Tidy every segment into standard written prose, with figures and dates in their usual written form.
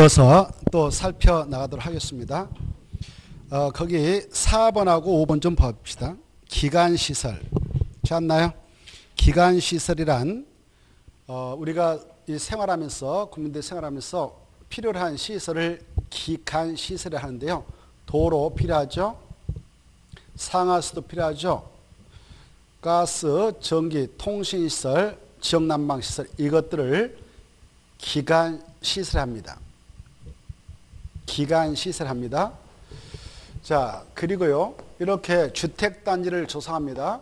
이어서 또 살펴나가도록 하겠습니다. 거기 4번하고 5번 좀 봅시다. 기간시설. 찾나요? 기간시설이란 우리가 이 생활하면서 국민들 생활하면서 필요로 한 시설을 기간시설을 하는데요. 도로 필요하죠. 상하수도 필요하죠. 가스, 전기, 통신시설, 지역난방시설 이것들을 기간시설합니다. 기간시설합니다. 자, 그리고요. 이렇게 주택단지를 조성합니다.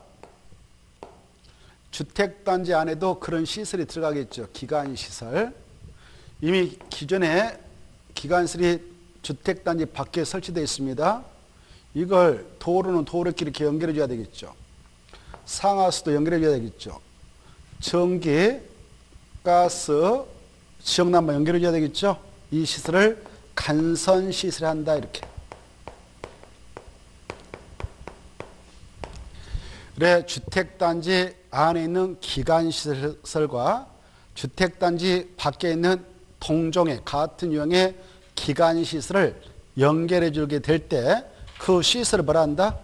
주택단지 안에도 그런 시설이 들어가겠죠. 기간시설. 이미 기존에 기간시설이 주택단지 밖에 설치되어 있습니다. 이걸 도로는 도로끼리 이렇게 연결해 줘야 되겠죠. 상하수도 연결해 줘야 되겠죠. 전기, 가스, 지역난방 연결해 줘야 되겠죠. 이 시설을 간선시설한다 이렇게. 그래 주택단지 안에 있는 기간시설과 주택단지 밖에 있는 동종의 같은 유형의 기간시설을 연결해 주게 될 때 그 시설을 뭐라 한다?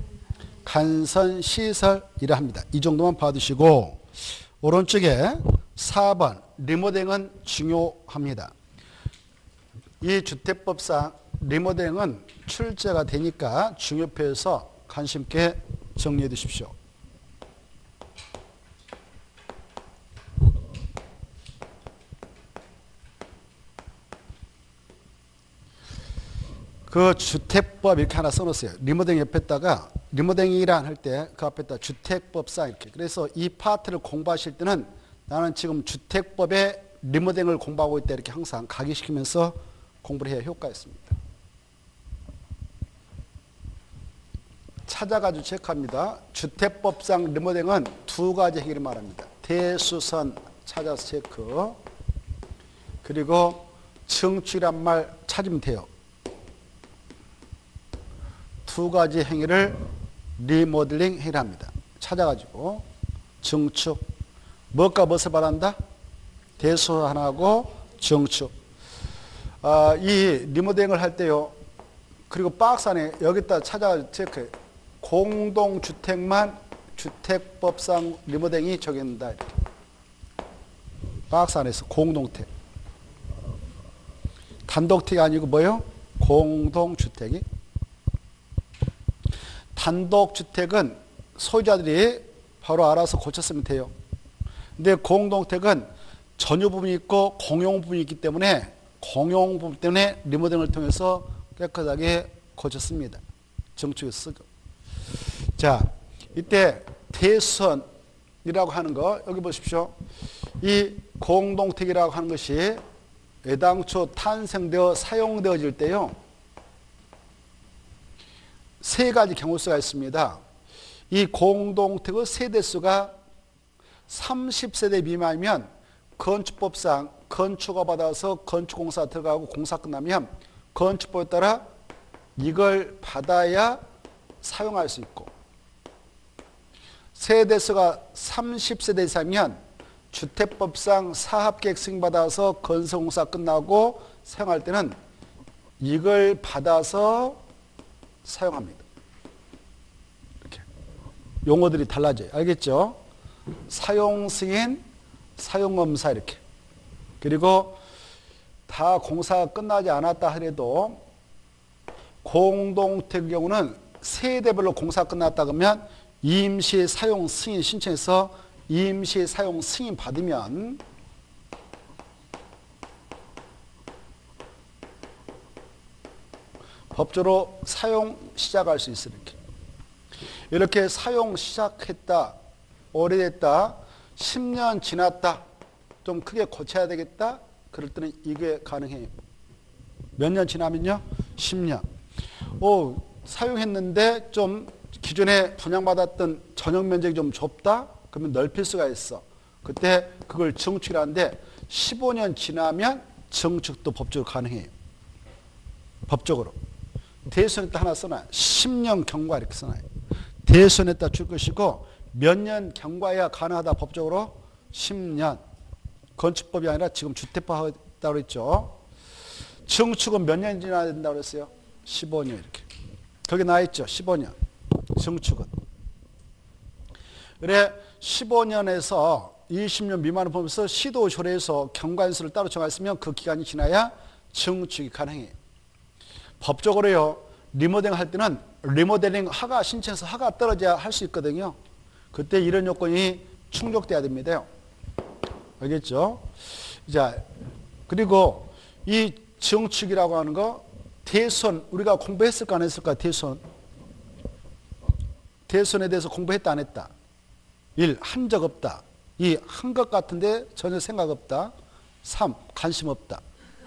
간선시설이라 합니다. 이 정도만 봐두시고 오른쪽에 4번 리모델링은 중요합니다. 이 주택법상 리모델링은 출제가 되니까 중요표에서 관심 있게 정리해 두십시오. 그 주택법 이렇게 하나 써놓으세요. 리모델링 옆에다가 리모델링이란 할 때 그 앞에다 주택법상 이렇게. 그래서 이 파트를 공부하실 때는 나는 지금 주택법의 리모델링을 공부하고 있다 이렇게 항상 각인시키면서 공부를 해야 효과가 있습니다. 찾아가지고 체크합니다. 주택법상 리모델링은 두 가지 해결을 말합니다. 대수선 찾아서 체크. 그리고 증축이란 말 찾으면 돼요. 두 가지 행위를 리모델링 행위를 합니다. 찾아가지고 증축. 무엇과 무엇을 말한다? 대수선하고 증축. 이 리모델링을 할 때요. 그리고 박스 안에 여기다 찾아가지고 체크해요. 공동주택만 주택법상 리모델링이 적용된다. 이렇게. 박스 안에서 공동택. 단독택이 아니고 뭐예요? 공동주택이. 단독주택은 소유자들이 바로 알아서 고쳤으면 돼요. 근데 공동택은 전유 부분이 있고 공용 부분이 있기 때문에 공용 부분 때문에 리모델링을 통해서 깨끗하게 고쳤습니다. 정축에 쓰고. 자, 이때 대수선이라고 하는 거 여기 보십시오. 이 공동택이라고 하는 것이 애당초 탄생되어 사용되어질 때요. 세 가지 경우수가 있습니다. 이 공동택의 세대수가 30세대 미만이면 건축법상 건축허가 받아서 건축공사 들어가고 공사 끝나면 건축법에 따라 이걸 받아야 사용할 수 있고 세대수가 30세대 이상이면 주택법상 사업계획 승인받아서 건설공사 끝나고 사용할 때는 이걸 받아서 사용합니다. 이렇게 용어들이 달라져요. 알겠죠? 사용승인, 사용검사 이렇게. 그리고 다 공사가 끝나지 않았다 하더라도 공동택의 경우는 세대별로 공사가 끝났다 그러면 임시 사용 승인 신청해서 임시 사용 승인 받으면 법적으로 사용 시작할 수 있어요. 이렇게 사용 시작했다, 오래됐다, 10년 지났다, 좀 크게 고쳐야 되겠다, 그럴 때는 이게 가능해요. 몇 년 지나면요? 10년. 사용했는데 좀 기존에 분양받았던 전용 면적이 좀 좁다? 그러면 넓힐 수가 있어. 그때 그걸 증축이라는데 15년 지나면 증축도 법적으로 가능해요. 법적으로. 대수선에다 하나 써놔요. 10년 경과 이렇게 써놔요. 대수선에다 줄 것이고 몇 년 경과해야 가능하다 법적으로? 10년. 건축법이 아니라 지금 주택법 하다고 했죠. 증축은 몇 년 지나야 된다고 그랬어요? 15년 이렇게. 거기 나와 있죠. 15년. 증축은. 그래 15년에서 20년 미만을 보면서 시도 조례에서 경관수를 따로 정했으면 그 기간이 지나야 증축이 가능해요. 법적으로요. 리모델링 할 때는 리모델링 허가 신청해서 허가 떨어져야 할 수 있거든요. 그때 이런 요건이 충족돼야 됩니다. 알겠죠? 자, 그리고 이 증축이라고 하는 거 대손 우리가 공부했을까 안 했을까? 대손. 대손에 대해서 공부했다 안 했다? 1. 한 적 없다. 2. 한 것 같은데 전혀 생각 없다. 3. 관심 없다.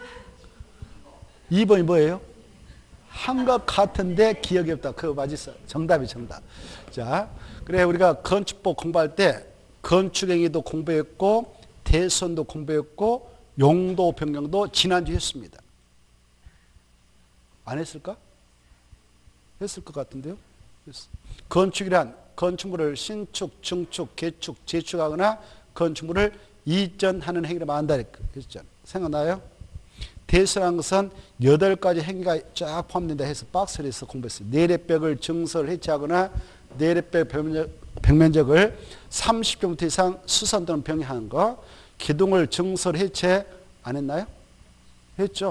2번이 뭐예요? 한 것 같은데 기억이 없다. 그거 맞았어. 정답이 정답. 자, 그래 우리가 건축법 공부할 때 건축행위도 공부했고 대손도 공부했고 용도 변경도 지난주 했습니다. 안 했을까? 했을 것 같은데요. 건축이란 건축물을 신축, 증축, 개축, 재축하거나 건축물을 이전하는 행위를 말한다 그랬잖아요. 생각나요? 대손한 것은 8가지 행위가 쫙 포함된다 해서 박스를 해서 공부했어요. 내래벽을 증설 해체하거나 내래벽 벽면적을 30평부터 이상 수선 또는 병행하는 거, 기둥을 증설 해체 안 했나요? 했죠.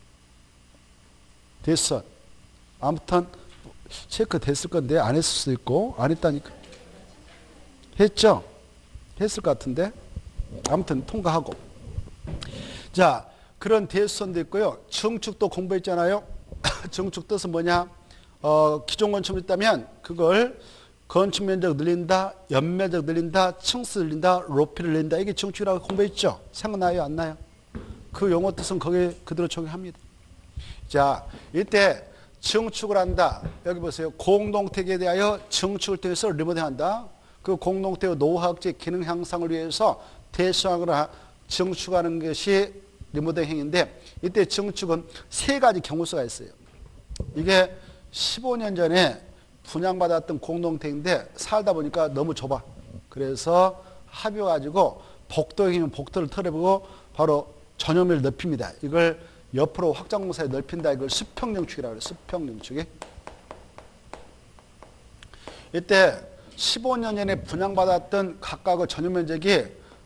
됐어. 아무튼 체크 됐을 건데 안 했을 수도 있고 안 했다니까. 했죠. 했을 것 같은데 아무튼 통과하고. 자, 그런 대수선도 있고요. 증축도 공부했잖아요. 증축 뜻은 뭐냐? 기존 건축물이 있다면 그걸 건축 면적 늘린다, 연면적 늘린다, 층수 늘린다, 로피를 늘린다. 이게 증축이라고 공부했죠. 생각나요? 안 나요? 그 용어 뜻은 거기에 그대로 적용합니다. 자, 이때 증축을 한다. 여기 보세요. 공동택에 대하여 증축을 통해서 리모델링한다. 그 공동택의 노후학적 기능 향상을 위해서 대수하거나 증축하는 것이 리모델링 행위인데 이때 증축은 3가지 경우수가 있어요. 이게 15년 전에 분양받았던 공동택인데 살다 보니까 너무 좁아. 그래서 합의해가지고 복도형이면 복도를 털어보고 바로 전용면을 넓힙니다. 이걸 옆으로 확장공사에 넓힌다. 이걸 수평영축이라고 해요. 수평영축이. 이때 15년 전에 분양받았던 각각의 전용면적이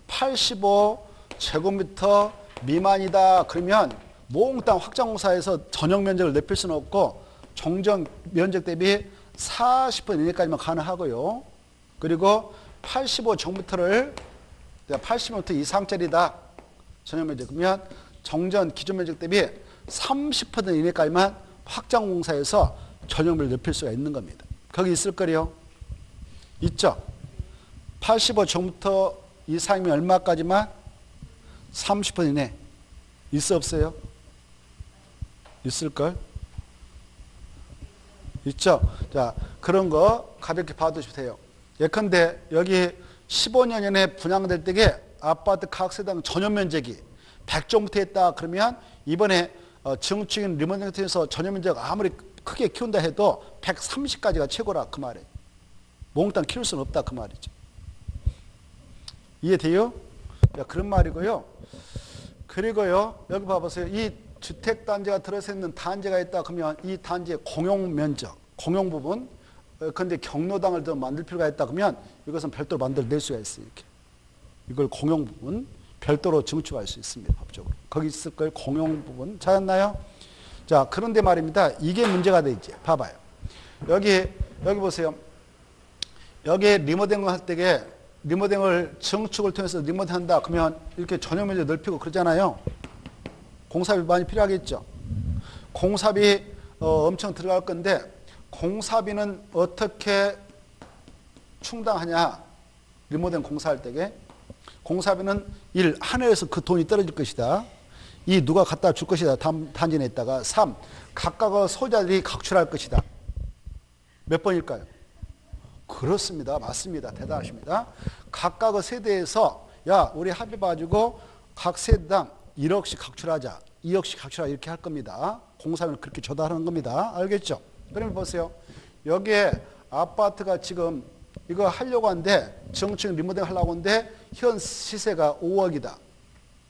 85제곱미터 미만이다. 그러면 몽땅 확장공사에서 전용면적을 넓힐 수는 없고 정정 면적 대비 40% 이내까지만 가능하고요. 그리고 85제곱미터를 80m 이상짜리다. 전용면적. 그러면 정전 기존 면적 대비 30% 이내까지만 확장공사에서 전용면을 넓힐 수가 있는 겁니다. 거기 있을 거요? 있죠? 85제곱미터 이상이면 얼마까지만? 30% 이내. 있어 없어요? 있을걸? 있죠? 자, 그런 거 가볍게 봐두시면 돼요. 예컨대 여기 15년 전에 분양될 때에 아파트 각 세당 전용 면적이 100제곱미터 했다 그러면 이번에 증축인 리모델링 통해서 전용 면적 아무리 크게 키운다 해도 130까지가 최고라 그 말이에요. 몽땅 키울 수는 없다 그 말이죠. 이해돼요? 그런 말이고요. 그리고요, 여기 봐보세요. 이 주택단지가 들어서 있는 단지가 있다 그러면 이 단지의 공용면적, 공용부분, 근데 경로당을 더 만들 필요가 있다 그러면 이것은 별도로 만들어낼 수가 있어요. 이렇게. 이걸 공용부분, 별도로 증축할 수 있습니다. 법적으로. 거기 있을 걸 공용부분. 찾았나요? 자, 그런데 말입니다. 이게 문제가 되지. 봐봐요. 여기 보세요. 여기 리모델링 할 때에 리모델링을 증축을 통해서 리모델링한다 그러면 이렇게 전용 면적 넓히고 그러잖아요. 공사비 많이 필요하겠죠. 공사비 엄청 들어갈 건데 공사비는 어떻게 충당하냐? 리모델링 공사할 때에 공사비는 1. 하늘에서 그 돈이 떨어질 것이다. 2. 누가 갖다 줄 것이다. 단지 냈다가 3. 각각의 소유자들이 각출할 것이다. 몇 번일까요? 그렇습니다. 맞습니다. 대단하십니다. 각각의 세대에서 야 우리 합의 봐주고 각 세대당 1억씩 각출하자. 2억씩 각출하자 이렇게 할 겁니다. 공사비는 그렇게 조달하는 겁니다. 알겠죠? 그러면 보세요. 여기에 아파트가 지금 이거 하려고 하는데 정축 리모델링 하려고 하는데 현 시세가 5억이다.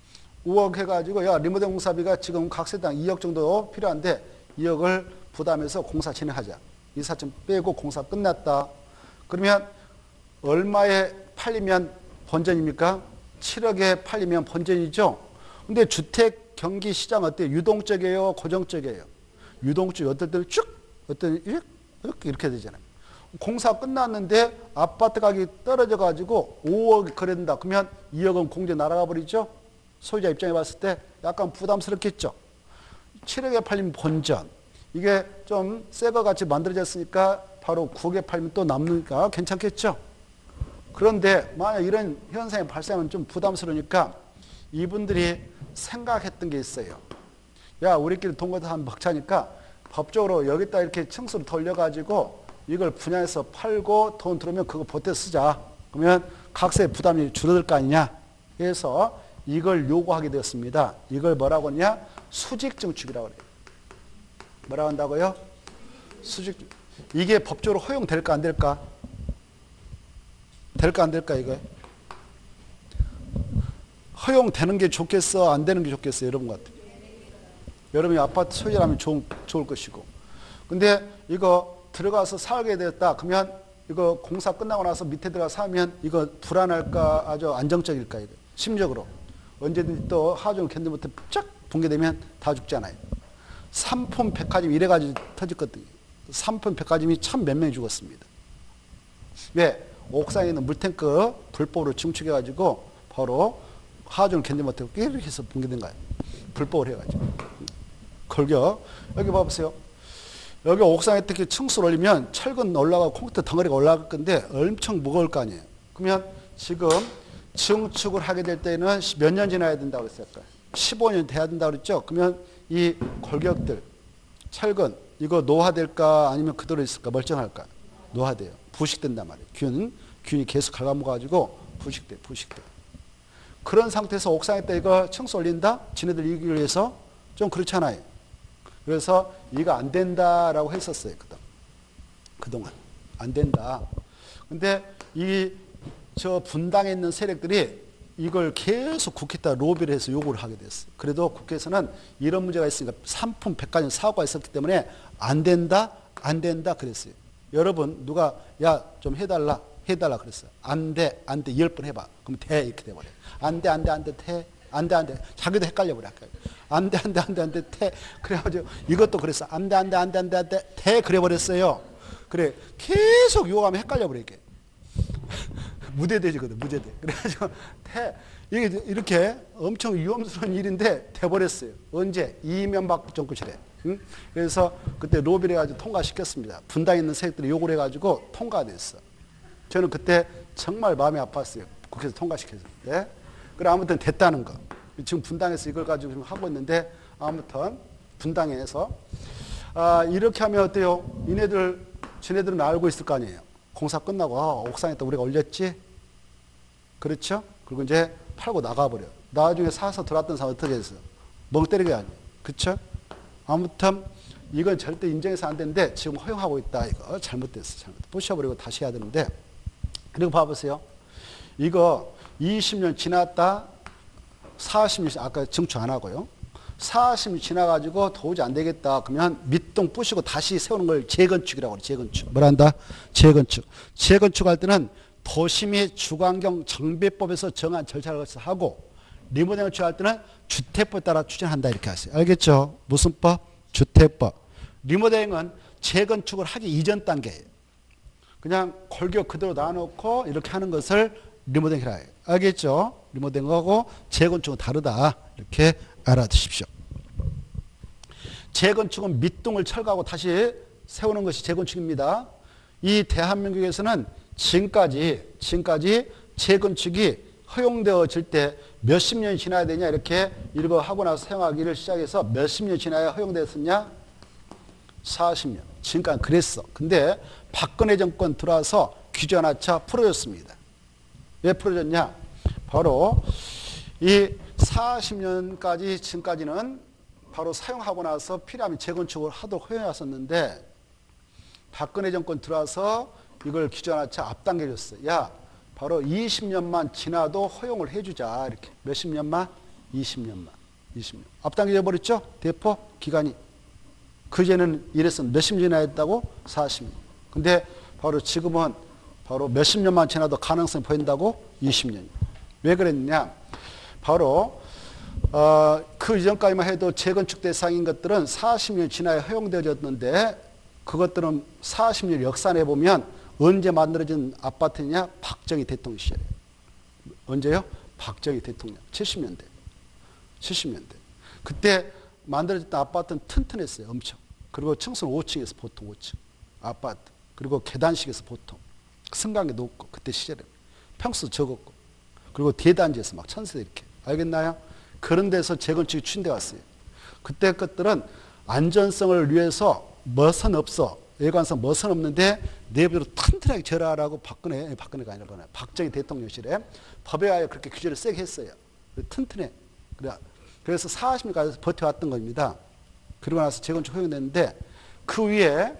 5억 해가지고 야 리모델링 공사비가 지금 각 세당 2억 정도 필요한데 2억을 부담해서 공사 진행하자. 이사점 빼고 공사 끝났다. 그러면 얼마에 팔리면 본전입니까? 7억에 팔리면 본전이죠. 근데 주택 경기 시장 어때요? 유동적이에요? 고정적이에요? 유동적. 어떨 때는 쭉, 어떨 때는 이렇게 되잖아요. 공사 끝났는데 아파트 가격이 떨어져 가지고 5억 거래된다. 그러면 2억은 공제 날아가 버리죠. 소유자 입장에 봤을 때 약간 부담스럽겠죠. 7억에 팔리면 본전. 이게 좀 새 거 같이 만들어졌으니까 바로 9억에 팔면 또 남으니까 괜찮겠죠. 그런데 만약 이런 현상이 발생하면 좀 부담스러우니까 이분들이 생각했던 게 있어요. 야, 우리끼리 돈 걷어서 한 벅차니까 법적으로 여기다 이렇게 층수를 돌려가지고 이걸 분양해서 팔고 돈 들어오면 그거 보태 쓰자. 그러면 각세 부담이 줄어들 거 아니냐 해서 이걸 요구하게 되었습니다. 이걸 뭐라고 하냐? 수직증축이라고 그래요. 뭐라고 한다고요? 수직. 이게 법적으로 허용될까 안 될까? 될까 안 될까 이거? 허용되는 게 좋겠어? 안 되는 게 좋겠어? 여러분 같아요. 여러분이 아파트 소유라면 좋을 것이고. 근데 이거 들어가서 살게 됐다. 그러면 이거 공사 끝나고 나서 밑에 들어가서 사면 이거 불안할까? 아주 안정적일까? 이거. 심적으로. 언제든지 또 하중 견디 못해 쫙 붕괴되면 다 죽잖아요. 삼폰 백화점 이래가지고 터졌거든요. 삼폰 백화점이 참 몇 명이 죽었습니다. 왜? 옥상에 있는 물탱크 불법으로 증축해가지고 바로 하중을 견디 못하고 이렇게 해서 붕괴된 거예요. 불법으로 해가지고. 걸격. 여기 봐보세요. 여기 옥상에 특히 층수를 올리면 철근 올라가고 콘크리트 덩어리가 올라갈 건데 엄청 무거울 거 아니에요. 그러면 지금 증축을 하게 될 때는 몇 년 지나야 된다고 그랬을까? 15년 돼야 된다고 그랬죠? 그러면 이 골격들, 철근, 이거 노화될까 아니면 그대로 있을까? 멀쩡할까? 노화돼요. 부식된단 말이에요. 균이 계속 갉아먹어가지고 부식돼. 그런 상태에서 옥상에다 이거 층수 올린다? 지네들 이기를 위해서 좀 그렇잖아요. 그래서 이거 안 된다라고 했었어요. 그동안. 안 된다. 근데 저 분당에 있는 세력들이 이걸 계속 국회에다 로비를 해서 요구를 하게 됐어요. 그래도 국회에서는 이런 문제가 있으니까 삼품 백가지 사고가 있었기 때문에 안 된다 그랬어요. 여러분 누가 야 좀 해달라 그랬어요. 안 돼 10번 해봐. 그럼 돼 이렇게 돼버려요. 안 돼 돼. 안 돼. 자기도 헷갈려버려. 안 돼 돼. 그래가지고 이것도 그랬어. 안 돼 돼. 그래버렸어요. 그래 계속 요구하면 헷갈려버려 이게. 무대대지거든, 무대대. 그래가지고, 이게 이렇게 엄청 위험스러운 일인데, 돼버렸어요. 언제? 이명박 정부 시대. 응? 그래서 그때 로비를 해가지고 통과시켰습니다. 분당에 있는 세력들이 요구를 해가지고 통과됐어. 저는 그때 정말 마음이 아팠어요. 국회에서 통과시켰는데. 그래, 아무튼 됐다는 거. 지금 분당에서 이걸 가지고 지금 하고 있는데, 아무튼 분당에서. 이렇게 하면 어때요? 지네들은 알고 있을 거 아니에요. 공사 끝나고 옥상에다 우리가 올렸지? 그렇죠? 그리고 이제 팔고 나가버려. 나중에 사서 들어왔던 사람 어떻게 했어? 멍 때리게 아니에요. 그렇죠? 아무튼 이건 절대 인정해서 안 되는데 지금 허용하고 있다. 이거 잘못됐어. 부셔버리고 다시 해야 되는데 그리고 봐보세요. 이거 20년 지났다. 40년 아까 증축 안 하고요. 40년 지나가지고 도저히 안 되겠다. 그러면 밑동 부시고 다시 세우는 걸 재건축이라고 해요. 재건축. 뭐라 한다? 재건축. 재건축할 때는 도심의 주거환경 정비법에서 정한 절차를 거쳐서 하고 리모델링을 취할 때는 주택법에 따라 추진한다 이렇게 하세요. 알겠죠? 무슨 법? 주택법. 리모델링은 재건축을 하기 이전 단계예요. 그냥 골격 그대로 놔놓고 이렇게 하는 것을 리모델링이라 해요. 알겠죠? 리모델링하고 재건축은 다르다. 이렇게 알아두십시오. 재건축은 밑동을 철거하고 다시 세우는 것이 재건축입니다. 이 대한민국에서는 지금까지 재건축이 허용되어질 때 몇십 년이 지나야 되냐 이렇게 이거 하고 나서 사용하기를 시작해서 몇십 년 지나야 허용됐었냐? 40년. 지금까지 그랬어. 근데 박근혜 정권 들어와서 규제 하나차 풀어줬습니다. 왜 풀어줬냐? 바로 이 40년까지 지금까지는 바로 사용하고 나서 필요하면 재건축을 하도록 허용했었는데 박근혜 정권 들어와서 이걸 규제 하나차 앞당겨 줬어요. 야, 바로 20년만 지나도 허용을 해주자. 이렇게. 몇십 년만? 20년만. 20년. 앞당겨져 버렸죠? 대포 기간이. 그전에는 이랬으면 몇십 년이나 했다고? 40년. 근데 바로 지금은 바로 몇십 년만 지나도 가능성이 보인다고? 20년. 왜 그랬느냐? 바로 그 이전까지만 해도 재건축 대상인 것들은 40년 지나야 허용되어졌는데 그것들은 40년 역산해 보면 언제 만들어진 아파트냐? 박정희 대통령 시절에. 언제요? 박정희 대통령. 70년대. 70년대. 그때 만들어졌던 아파트는 튼튼했어요. 엄청. 그리고 층수는 5층에서 보통 5층. 아파트. 그리고 계단식에서 보통. 승강이 높고 그때 시절에. 평수 적었고. 그리고 대단지에서 막 천세대 이렇게. 알겠나요? 그런 데서 재건축이 추진돼 왔어요. 그때 것들은 안전성을 위해서 멋은 없어. 외관상 멋은 없는데 내부로 튼튼하게 절하라고 박근혜가 아니라 박정희 대통령 시절에 법에 하여 그렇게 규제를 세게 했어요. 튼튼해. 그래서 40년까지 버텨왔던 겁니다. 그러고 나서 재건축 허용됐는데 그 위에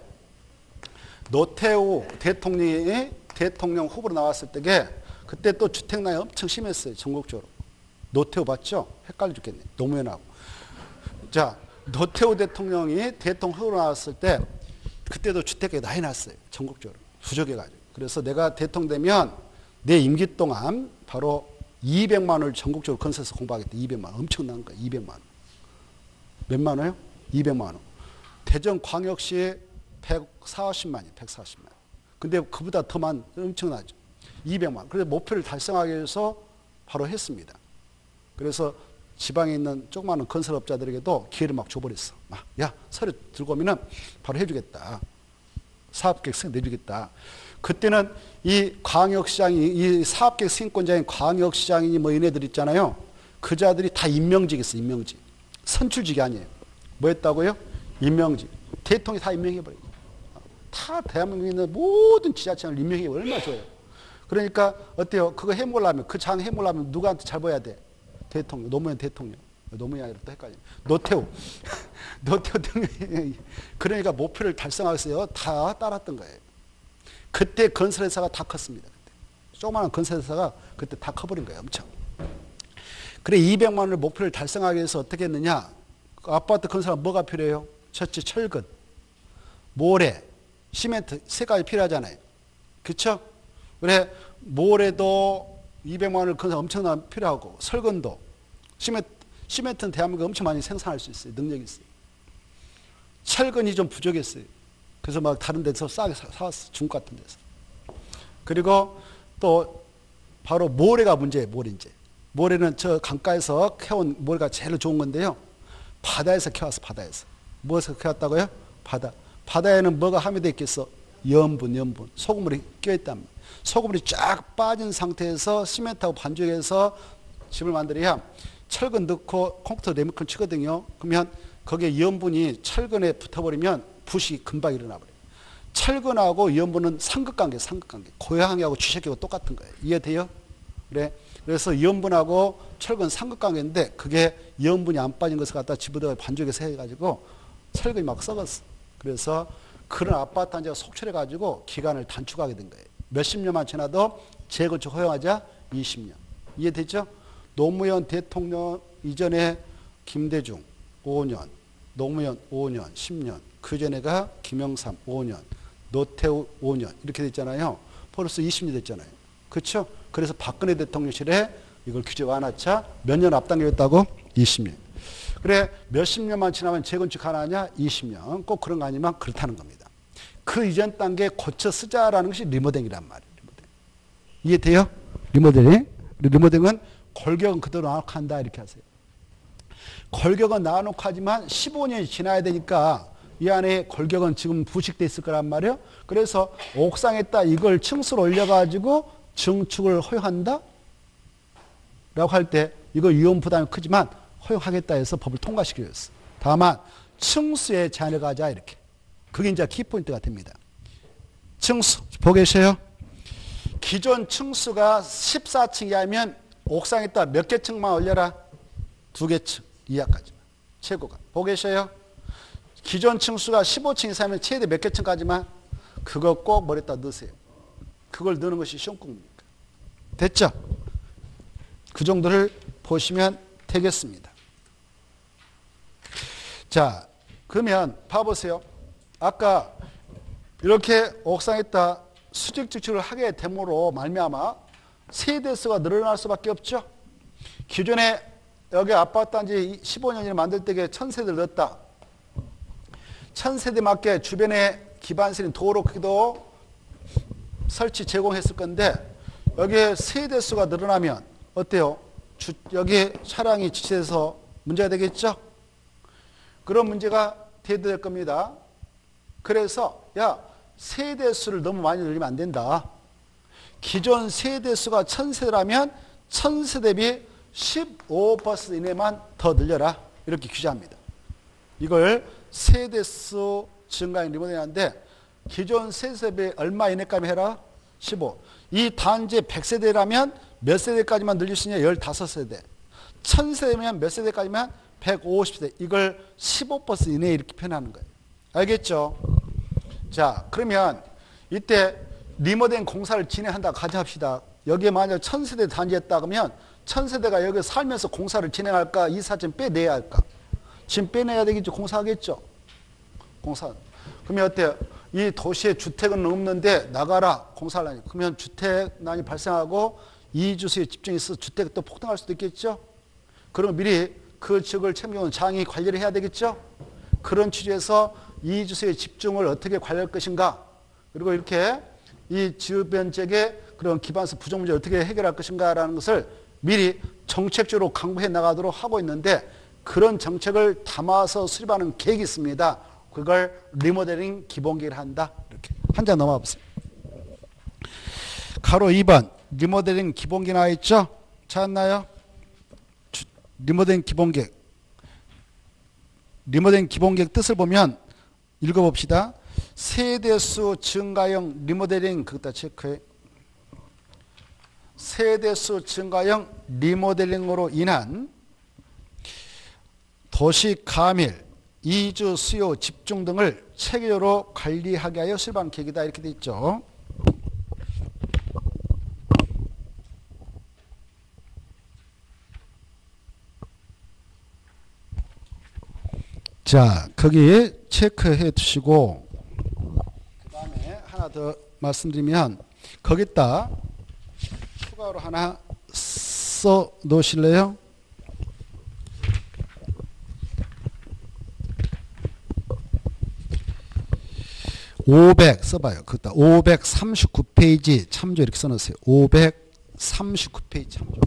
노태우 대통령이 대통령 후보로 나왔을 때에 그때 또 주택난이 엄청 심했어요. 전국적으로. 노태우 봤죠? 헷갈려 죽겠네. 노무현하고. 자, 노태우 대통령이 대통령 후보로 나왔을 때 그때도 주택이 많이 났어요. 전국적으로. 부족해가지고. 그래서 내가 대통령 되면 내 임기 동안 바로 200만 원을 전국적으로 건설해서 공부하겠다. 200만 원. 엄청난 거예요. 200만 원. 몇만 원이요? 200만 원. 대전광역시 140만이에요. 140만. 근데 그보다 더 엄청나죠. 200만 원. 그래서 목표를 달성하기 위해서 바로 했습니다. 그래서 지방에 있는 조그마한 건설업자들에게도 기회를 막 줘버렸어. 야, 서류 들고 오면은 바로 해주겠다. 사업계획 승인 내주겠다. 그때는 이 광역시장이, 이 사업계획 승인권자인 광역시장이니 뭐 얘네들 있잖아요. 그 자들이 다 임명직 있어, 임명직. 선출직이 아니에요. 뭐 했다고요? 임명직. 대통령이 다 임명해버려요. 다 대한민국에 있는 모든 지자체를 임명해 얼마나 좋아요. 그러니까 어때요? 그거 해먹으려면, 그 장 해먹으려면 누구한테 잘 보여야 돼? 대통령, 노무현 대통령. 노무현이 아니라 또 헷갈려. 노태우. 노태우 대통령이. 그러니까 목표를 달성하기 위해서 다 따랐던 거예요. 그때 건설회사가 다 컸습니다. 그때. 조그마한 건설회사가 그때 다 커버린 거예요. 엄청. 그래 200만 원을 목표를 달성하기 위해서 어떻게 했느냐. 아파트 건설하면 뭐가 필요해요? 첫째 철근, 모래, 시멘트 세 가지 필요하잖아요. 그렇죠? 그래 모래도 200만 원을 건설 엄청나게 필요하고 설근도 시멘트는 대한민국에 엄청 많이 생산할 수 있어요. 능력이 있어요. 철근이 좀 부족했어요. 그래서 막 다른 데서 싸게 사왔어요. 중국 같은 데서. 그리고 또 바로 모래가 문제예요. 모래인제. 모래는 저 강가에서 캐온 모래가 제일 좋은 건데요. 바다에서 캐왔어. 바다에서. 무엇에서 캐왔다고요? 바다. 바다에는 뭐가 함유되어 있겠어? 염분. 소금물이 껴있단 말이에요. 소금물이 쫙 빠진 상태에서 시멘트하고 반죽해서 집을 만들어야 철근 넣고 콘크리트 네모콘 치거든요. 그러면 거기에 염분이 철근에 붙어버리면 부식이 금방 일어나버려요. 철근하고 염분은 삼각관계. 고양이하고 쥐새끼하고 똑같은 거예요. 이해돼요? 그래. 그래서 염분하고 철근 삼각관계인데 그게 염분이 안 빠진 것을 갖다 집어넣어 반죽해서 해가지고 철근이 막 썩었어. 그래서 그런 아파트 한 채가 속출해가지고 기간을 단축하게 된 거예요. 몇십 년만 지나도 재건축 허용하자 20년. 이해됐죠? 노무현 대통령 이전에 김대중 5년, 노무현 5년, 10년. 그 전에가 김영삼 5년, 노태우 5년. 이렇게 됐잖아요. 벌써 20년 됐잖아요. 그렇죠? 그래서 박근혜 대통령실에 이걸 규제 완화차 몇 년 앞당겼다고? 20년. 그래 몇십 년만 지나면 재건축 가능하냐? 20년. 꼭 그런 거 아니면 그렇다는 겁니다. 그 이전 단계에 고쳐 쓰자라는 것이 리모델링이란 말이에요. 리모델링. 이해돼요? 리모델링은 골격은 그대로 나눠놓고 한다 이렇게 하세요. 골격은 나눠놓고 하지만 15년이 지나야 되니까 이 안에 골격은 지금 부식돼 있을 거란 말이에요. 그래서 옥상에다 이걸 층수로 올려가지고 증축을 허용한다? 라고 할 때 이거 위험 부담이 크지만 허용하겠다 해서 법을 통과시켰어. 다만 층수에 제한을 가자 이렇게. 그게 이제 키포인트가 됩니다. 층수 보계세요. 기존 층수가 14층이 하면 옥상에다 몇 개 층만 올려라? 2개 층 이하까지만. 최고가. 보계세요. 기존 층수가 15층 이상이면 최대 몇 개 층까지만? 그거 꼭 머리에다 넣으세요. 그걸 넣는 것이 시험 공부니까. 됐죠? 그 정도를 보시면 되겠습니다. 자, 그러면 봐보세요. 아까 이렇게 옥상에다 수직 증축을 하게 됨으로 말미암아 세대수가 늘어날 수밖에 없죠. 기존에 여기 아파트 단지 15년을 만들 때에 1000세대를 넣었다. 1000세대 맞게 주변에 기반시설인 도로 크기도 설치 제공했을 건데 여기에 세대수가 늘어나면 어때요? 여기 차량이 지체돼서 문제가 되겠죠? 그런 문제가 대두될 겁니다. 그래서 세대수를 너무 많이 늘리면 안 된다. 기존 세대수가 1000세대라면 1000세대 대비 15% 이내만 더 늘려라. 이렇게 규제합니다. 이걸 세대수 증가형 리모델링하는데 기존 세대수 대비 얼마 이내까지 해라? 15. 이 단지 100세대라면 몇 세대까지만 늘릴 수 있냐? 15세대. 1000세대면 몇 세대까지만? 150세대. 이걸 15% 이내에 이렇게 표현하는 거예요. 알겠죠? 자, 그러면 이때 리모델링 공사를 진행한다고 가정합시다. 여기에 만약 1000세대 단지했다 그러면 1000세대가 여기 살면서 공사를 진행할까? 이사점 빼내야 할까? 지금 빼내야 되겠죠? 공사하겠죠? 공사. 그러면 어때요? 이 도시에 주택은 없는데 나가라. 공사하려니. 그러면 주택난이 발생하고 이주수에 집중해서 주택이 또 폭등할 수도 있겠죠? 그러면 미리 그 지역을 책임지는 장이 관리를 해야 되겠죠? 그런 취지에서 이주수의 집중을 어떻게 관리할 것인가? 그리고 이렇게 이 주변 지역의 그런 기반서 부족 문제를 어떻게 해결할 것인가라는 것을 미리 정책적으로 강구해 나가도록 하고 있는데 그런 정책을 담아서 수립하는 계획이 있습니다. 그걸 리모델링 기본계획을 한다. 이렇게 한 장 넘어가 보세요. 가로 2번 리모델링 기본계획 나와 있죠? 찾았나요? 리모델링 기본계획. 리모델링 기본계획 뜻을 보면 읽어봅시다. 세대수 증가형 리모델링 그것다 체크해. 세대수 증가형 리모델링으로 인한 도시 가밀, 이주 수요 집중 등을 체계적으로 관리하게 하여 수립하는 계획이다. 이렇게 돼 있죠. 자, 거기 체크해 두시고 그 다음에 하나 더 말씀드리면 거기다 추가로 하나 써 놓으실래요? (500) 써봐요. 그다 539페이지 참조 이렇게 써놓으세요. 539페이지 참조.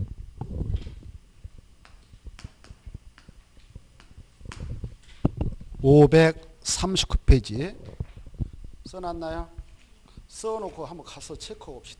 539페이지 써놨나요? 써놓고 한번 가서 체크해 봅시다.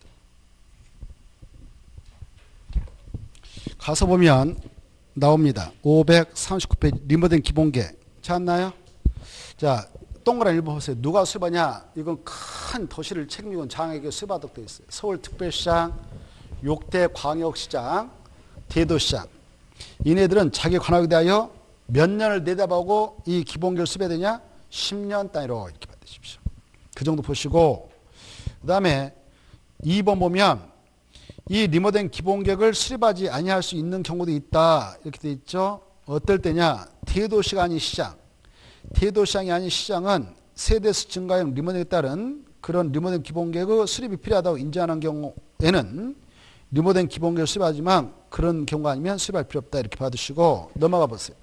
가서 보면 나옵니다. 539페이지 리모델링 기본계획 찾았나요? 자, 동그라미 읽어보세요. 누가 수립하냐? 이건 큰 도시를 책임지고 장에게 수립하도록 되어 있어요. 서울특별시장, 6대 광역시장, 대도시장. 이네들은 자기 관할에 대하여 몇 년을 내다보고 이 기본계획을 수립해야 되냐? 10년 단위로 이렇게 받으십시오. 그 정도 보시고 그 다음에 2번 보면 이 리모델링 기본계획을 수립하지 아니할 수 있는 경우도 있다. 이렇게 돼 있죠. 어떨 때냐? 대도시가 아닌 시장. 대도시장이 아닌 시장은 세대수 증가형 리모델링에 따른 그런 리모델링 기본계획의 수립이 필요하다고 인정하는 경우에는 리모델링 기본계획을 수립하지만 그런 경우가 아니면 수립할 필요 없다. 이렇게 받으시고 넘어가 보세요.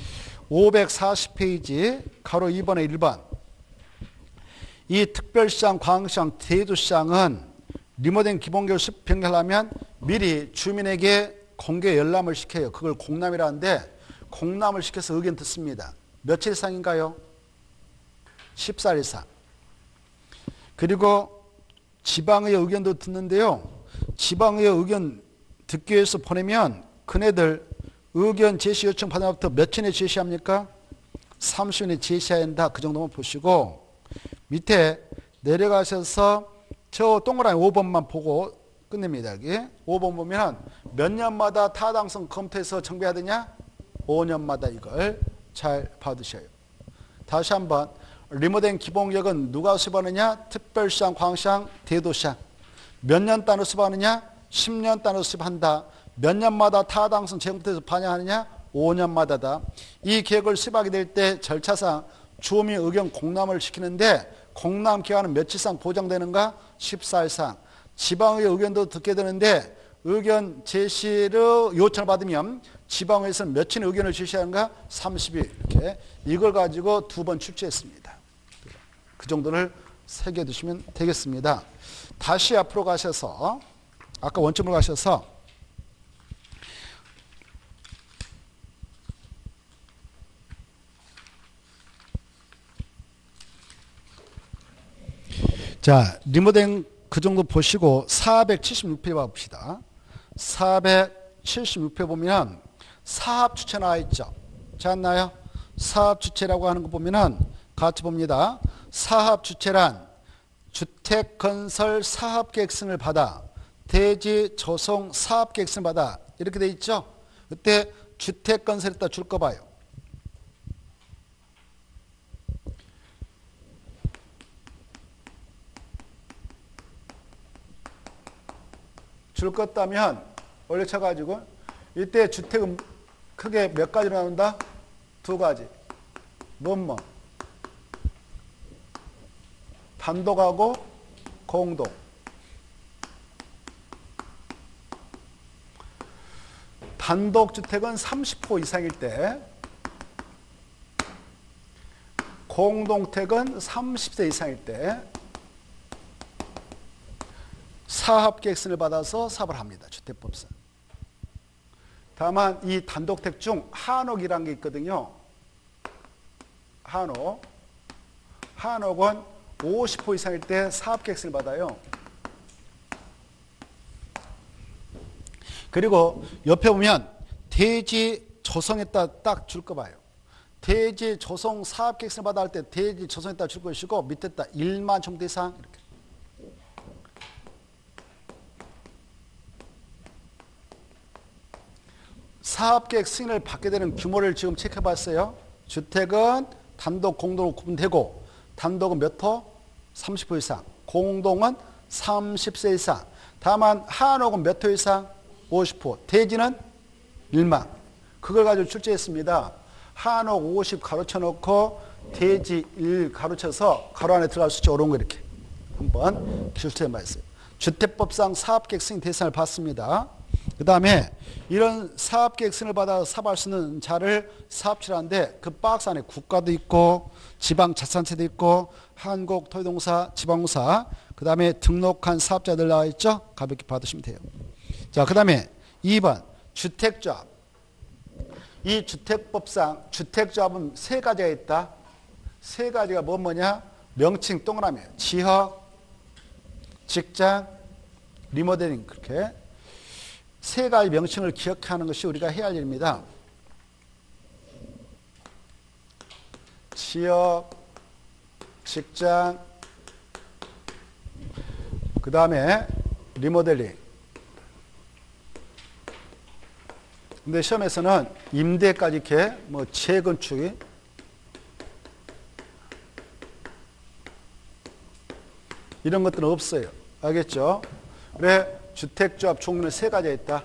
540페이지 가로 2번에 1번. 이 특별시장, 광역시장, 대도시장은 리모델링 기본계획을 수립하려면 미리 주민에게 공개 열람을 시켜요. 그걸 공람이라는데 공람을 시켜서 의견 듣습니다. 며칠 이상인가요? 14일 이상. 그리고 지방의 의견도 듣는데요. 지방의 의견 듣기 위해서 보내면 그네들 의견 제시 요청 받은 날부터 며칠에 제시합니까? 30일에 제시해야 한다. 그 정도만 보시고 밑에 내려가셔서 저 동그라미 5번만 보고 끝냅니다. 여기 5번 보면 몇 년마다 타당성 검토해서 정비해야 되냐? 5년마다 이걸 잘 받으셔요. 다시 한번 리모델링 기본계획은 누가 수립하느냐? 특별시장, 광역시장, 대도시장. 몇 년 단위로 수립하느냐? 10년 단위로 수립한다. 몇 년마다 타당성 재검토에서 반영하느냐? 5년마다다. 이 계획을 수립하게 될 때 절차상 주어민 의견 공람을 시키는데 공람 기간은 며칠상 보장되는가? 14일. 지방의 의견도 듣게 되는데 의견 제시를 요청을 받으면 지방의회에서는 며칠 의견을 제시하는가? 30일. 이렇게 이걸 가지고 2번 출제했습니다. 그 정도를 새겨두시면 되겠습니다. 다시 앞으로 가셔서 아까 원점으로 가셔서 자, 리모델링 그 정도 보시고 476페이지 봅시다. 476페이지 보면 사업 주체 나와 있죠. 잤나요? 사업 주체라고 하는 거 보면은 같이 봅니다. 사업 주체란 주택 건설 사업 계획서를 받아 대지 조성 사업 계획서를 받아 이렇게 돼 있죠. 그때 주택 건설에다 줄 거 봐요. 줄 것 따면 올려쳐가지고 이때 주택은 크게 몇 가지로 나온다? 2가지. 뭐뭐 단독하고 공동. 단독주택은 30호 이상일 때, 공동택은 30세 이상일 때 사업계획서를 받아서 사업을 합니다. 주택법상. 다만 이 단독택 중 한옥이라는 게 있거든요. 한옥은 50호 이상일 때 사업계획서를 받아요. 그리고 옆에 보면 대지 조성에다 딱 줄 거 봐요. 대지 조성 사업계획서를 받아 할 때 대지 조성에다 줄 것이고 밑에다 1만 정도 이상 이렇게. 사업계획 승인을 받게 되는 규모를 지금 체크해 봤어요. 주택은 단독, 공동으로 구분되고 단독은 몇 호? 30호 이상. 공동은 30세 이상. 다만 한옥은 몇 호 이상? 50호. 대지는 1만. 그걸 가지고 출제했습니다. 한옥 50 가로쳐 놓고 대지 1 가로쳐서 가로 안에 들어갈 수 있죠. 이런 거 이렇게 한번 출제해 봤어요. 주택법상 사업계획 승인 대상을 받습니다. 그 다음에 이런 사업계획 승인을 받아 사업할 수 있는 자를 사업체라는데 그 박스 안에 국가도 있고 지방자치단체도 있고 한국토지동사, 지방공사, 그 다음에 등록한 사업자들 나와 있죠. 가볍게 받으시면 돼요. 자, 그 다음에 2번 주택조합. 이 주택법상 주택조합은 3가지가 있다. 3가지가 뭐냐? 명칭 동그라미예요. 지역, 직장, 리모델링. 그렇게 3가지 명칭을 기억하는 것이 우리가 해야 할 일입니다. 지역, 직장, 그 다음에 리모델링. 근데 시험에서는 임대까지 이렇게 뭐 재건축이 이런 것들은 없어요. 알겠죠? 그래 주택조합 종류는 3가지가 있다.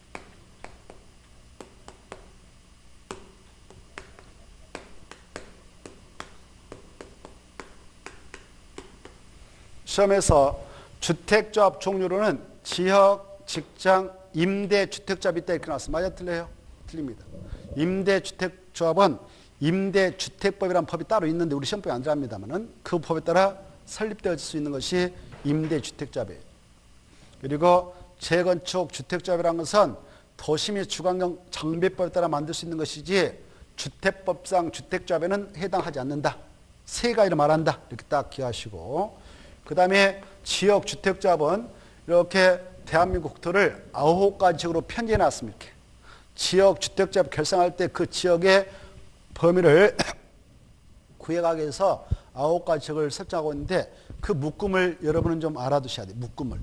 시험에서 주택조합 종류로는 지역, 직장, 임대주택조합이 있다 이렇게 나왔어요. 맞아 틀려요? 틀립니다. 임대주택조합은 임대주택법이라는 법이 따로 있는데 우리 시험법에 안 들어갑니다만은 그 법에 따라 설립될 수 있는 것이 임대주택조합이에요. 그리고 재건축 주택조합이라는 것은 도시 및 주거환경 정비법에 따라 만들 수 있는 것이지 주택법상 주택조합에는 해당하지 않는다. 3가지를 말한다. 이렇게 딱 기억하시고 그 다음에 지역주택조합은 이렇게 대한민국 국토를 9가지 지역으로 편제해 놨습니다. 이렇게. 지역주택조합 결성할 때 그 지역의 범위를 구획하기 위해서 9가지 지역을 설정하고 있는데 그 묶음을 여러분은 좀 알아두셔야 돼요. 묶음.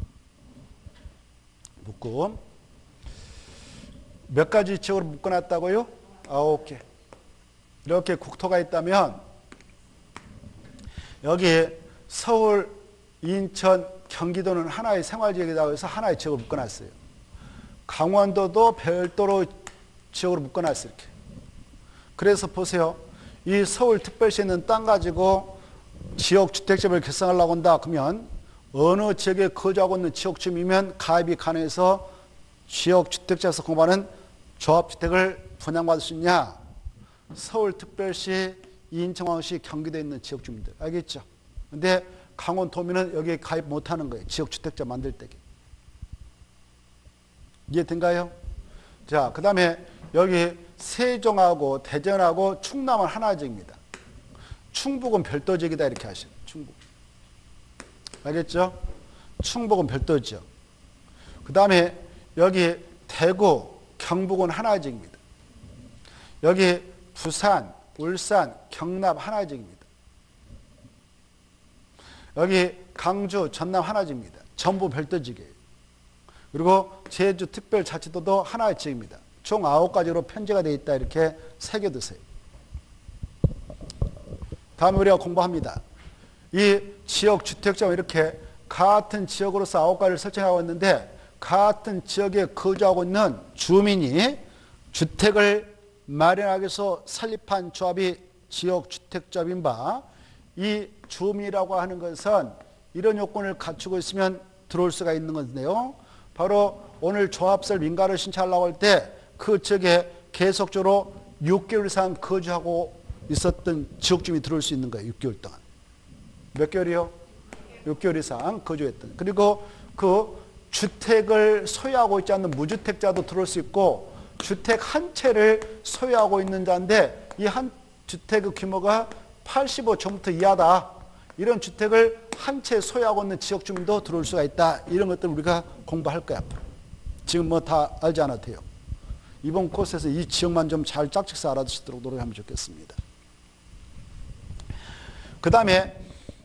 몇 가지 지역으로 묶어놨다고요? 9개. 이렇게 국토가 있다면 여기 서울, 인천, 경기도는 하나의 생활지역이라고 해서 하나의 지역을 묶어놨어요. 강원도도 별도로 지역으로 묶어놨어요. 이렇게. 그래서 보세요. 이 서울특별시에 있는 땅 가지고 지역주택지역을 결성하려고 한다. 그러면 어느 지역에 거주하고 있는 지역 주민이면 가입이 가능해서 지역주택지에서 공부하는 조합주택을 분양받을 수 있냐? 서울특별시, 인천광역시, 경기도에 있는 지역 주민들. 알겠죠? 근데 강원도민은 여기에 가입 못하는 거예요. 지역주택자 만들 때. 이해된가요? 자, 그 다음에 여기 세종하고 대전하고 충남은 하나 지역입니다. 충북은 별도 지역이다 이렇게 하시죠. 충북. 알겠죠? 충북은 별도 지역. 그 다음에 여기 대구, 경북은 하나 지역입니다. 여기 부산, 울산, 경남 하나 지역입니다. 여기 강주, 전남 하나 지역입니다. 전부 별도 지역이에요. 그리고 제주 특별자치도도 하나의 지역입니다. 총 9가지로 편제가 되어 있다 이렇게 새겨두세요. 다음에 우리가 공부합니다. 이 지역주택자는 이렇게 같은 지역으로서 9가지를 설정하고 있는데 같은 지역에 거주하고 있는 주민이 주택을 마련하기 위해서 설립한 조합이 지역주택조합인 바 이 주민이라고 하는 것은 이런 요건을 갖추고 있으면 들어올 수가 있는 건데요. 바로 오늘 조합설 민가를 신청하려고 할 때 그 지역에 계속적으로 6개월 이상 거주하고 있었던 지역주민이 들어올 수 있는 거예요. 6개월 동안. 몇 개월이요? 6개월 이상 거주했던. 그리고 그 주택을 소유하고 있지 않는 무주택자도 들어올 수 있고 주택 한 채를 소유하고 있는 자인데 이 한 주택의 규모가 85제곱미터 이하다. 이런 주택을 한 채 소유하고 있는 지역주민도 들어올 수가 있다. 이런 것들을 우리가 공부할 거야. 지금 뭐 다 알지 않아도 돼요. 이번 코스에서 이 지역만 좀 잘 짝짓서 알아두시도록 노력하면 좋겠습니다. 그 다음에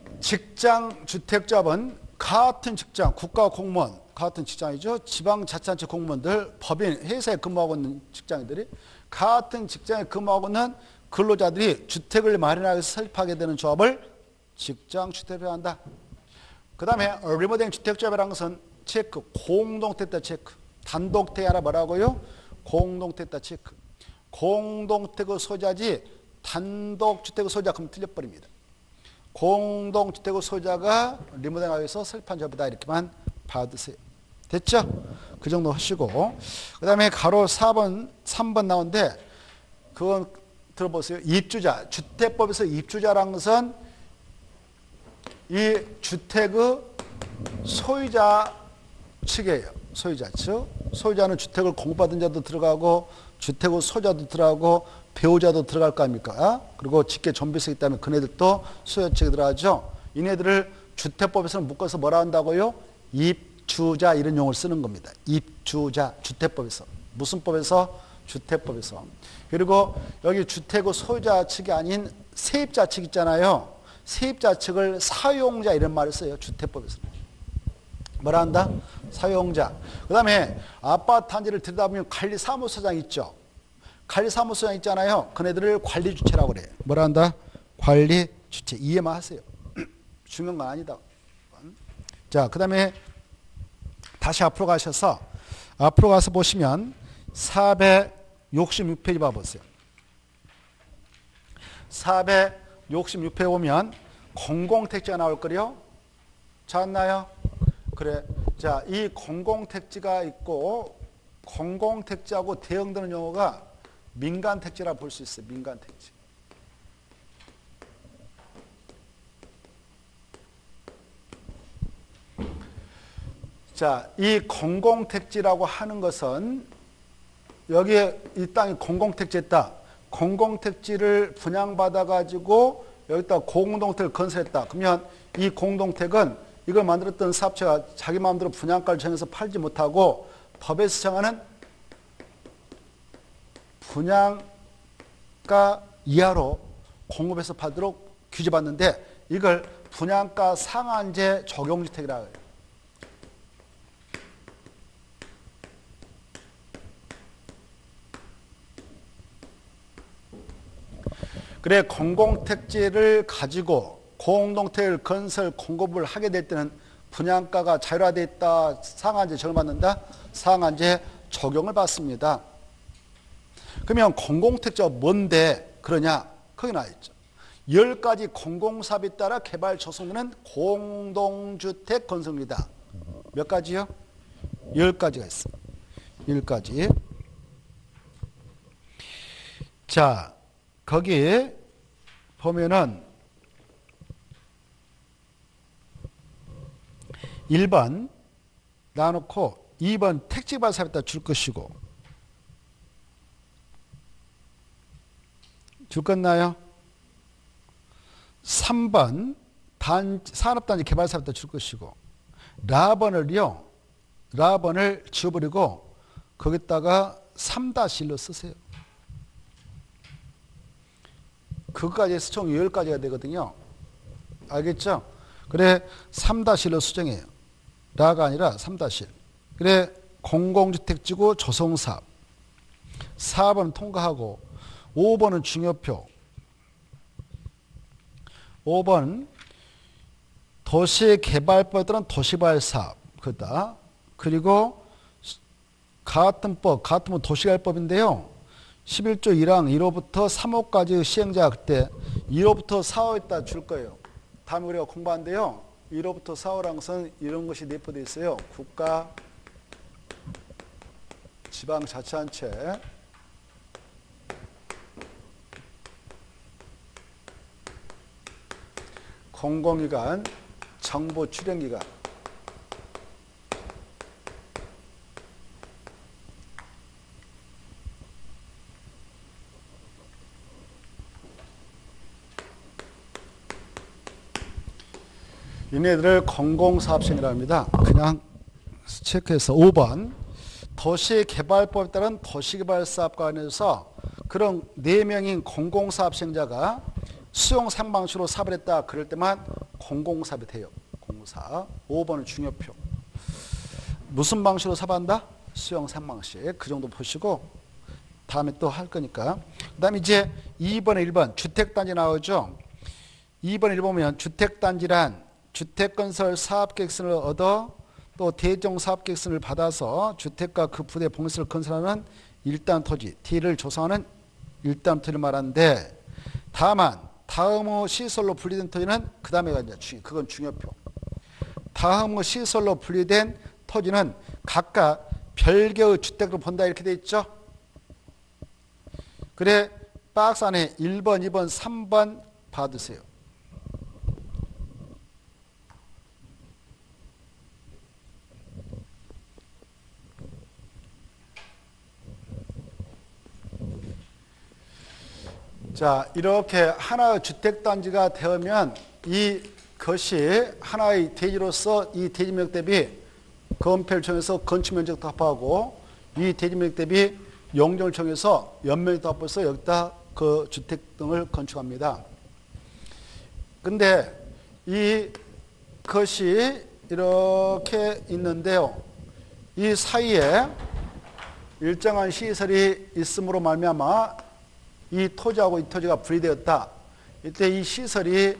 직장주택조합은 같은 직장, 국가공무원, 같은 직장이죠. 지방자치단체 공무원들, 법인, 회사에 근무하고 있는 직장인들이 같은 직장에 근무하고 있는 근로자들이 주택을 마련하기 위해서 설립하게 되는 조합을 직장주택조합이라고 한다. 그 다음에 리모델링 주택조합이라는 것은 체크, 공동택자 체크. 단독택이 아니라 뭐라고요? 공동택자 체크. 공동택의 소유자지 단독주택의 소유자 그러면 틀려버립니다. 공동주택의 소유자가 리모델링하기 위해서 설립한 조합이다. 이렇게만 봐두세요. 됐죠? 그 정도 하시고 그 다음에 가로 4번, 3번 나오는데 그건 들어보세요. 입주자, 주택법에서 입주자라는 것은 이 주택의 소유자 측이에요. 소유자 측. 소유자는 주택을 공급받은 자도 들어가고 주택의 소유자도 들어가고 배우자도 들어갈 거 아닙니까? 그리고 직계 존비세 있다면 그네들도 소유자 측에 들어가죠. 이네들을 주택법에서는 묶어서 뭐라 한다고요? 입주자 이런 용어를 쓰는 겁니다. 입주자, 주택법에서. 무슨 법에서? 주택법에서. 그리고 여기 주택의 소유자 측이 아닌 세입자 측 있잖아요. 세입자 측을 사용자 이런 말을 써요. 주택법에서. 뭐라 한다? 사용자. 그 다음에 아파트 단지를 들여다보면 관리사무소장 있죠. 관리사무소장 있잖아요. 그네들을 관리주체라고 그래요. 뭐라 한다? 관리주체. 이해만 하세요. 중요한 건 아니다. 자, 그 다음에 다시 앞으로 가셔서 앞으로 가서 보시면 466페이지 봐보세요. 466페이지 보면 공공택지가 나올 거요. 찾았나요? 그래. 자, 이 공공택지가 있고 공공택지하고 대응되는 용어가 민간택지라 볼 수 있어요. 민간택지. 자, 이 공공택지라고 하는 것은 여기에 이 땅이 공공택지했다. 공공택지를 분양받아가지고 여기다 공동택을 건설했다. 그러면 이 공동택은 이걸 만들었던 사업체가 자기 마음대로 분양가를 정해서 팔지 못하고 법에서 정하는 분양가 이하로 공급해서 팔도록 규제받는데 이걸 분양가 상한제 적용주택이라고 해요. 그래 공공택지를 가지고 공동택을 건설 공급을 하게 될 때는 분양가가 자율화되어 있다. 상한제 적용받는다. 상한제 적용을 받습니다. 그러면 공공택지가 뭔데 그러냐? 거기 나와 있죠. 10가지 공공사업에 따라 개발 조성되는 공동주택 건설입니다. 몇 가지요? 10가지가 있어. 10가지. 자, 거기 보면은 1번 놔놓고 2번 택지개발 사업에다 줄 것이고 줄 건나요? 3번 산업단지 개발 사업에다 줄 것이고 라번을요. 라번을 지워버리고 거기다가 3-1로 쓰세요. 그것까지 해서 총 10가지가 되거든요. 알겠죠? 그래 3-1로 수정해요. 라가 아니라 3-1. 그래 공공주택지구 조성사업 4번은 통과하고 5번은 중요표 5번 도시개발법에 따른 도시개발사업 그다. 그리고 가와통법 도시개발법인데요. 11조 1항 1호부터 3호까지 시행자 그때 1호부터 4호에다 줄 거예요. 다음에 우리가 공부하는데요. 1호부터 4호라는 것은 이런 것이 내포되어 있어요. 국가, 지방자치단체, 공공기관, 정부 출연기관. 얘네들을 공공사업시행이라고 합니다. 그냥 체크해서 5번 도시개발법에 따른 도시개발사업과 관련해서 그런 4명인 공공사업시행자가 수용상방식으로 사업을 했다. 그럴 때만 공공사업이 돼요. 공사. 5번은 중요표. 무슨 방식으로 사업한다? 수용상방식. 그 정도 보시고 다음에 또 할 거니까. 그 다음에 이제 2번에 1번 주택단지 나오죠. 2번에 1번 보면 주택단지란 주택건설 사업계획서를 얻어 또 대종사업계획서를 받아서 주택과 그 부대 봉시를 건설하는 일단 토지, T를 조성하는 일단 토지를 말하는데 다만 다음의 시설로 분리된 토지는 그 다음에 그건 중요표. 다음의 시설로 분리된 토지는 각각 별개의 주택으로 본다 이렇게 돼 있죠. 그래 박스 안에 1번, 2번, 3번 받으세요. 자, 이렇게 하나의 주택단지가 되면 이것이 하나의 대지로서 이 대지면적 대비 건폐를 통해서 건축면적도 합하고 이 대지면적 대비 용적을 통해서 연면적도 합해서 여기다 그 주택 등을 건축합니다. 근데 이것이 이렇게 있는데요. 이 사이에 일정한 시설이 있음으로 말미암아 이 토지하고 이 토지가 분리되었다. 이때 이 시설이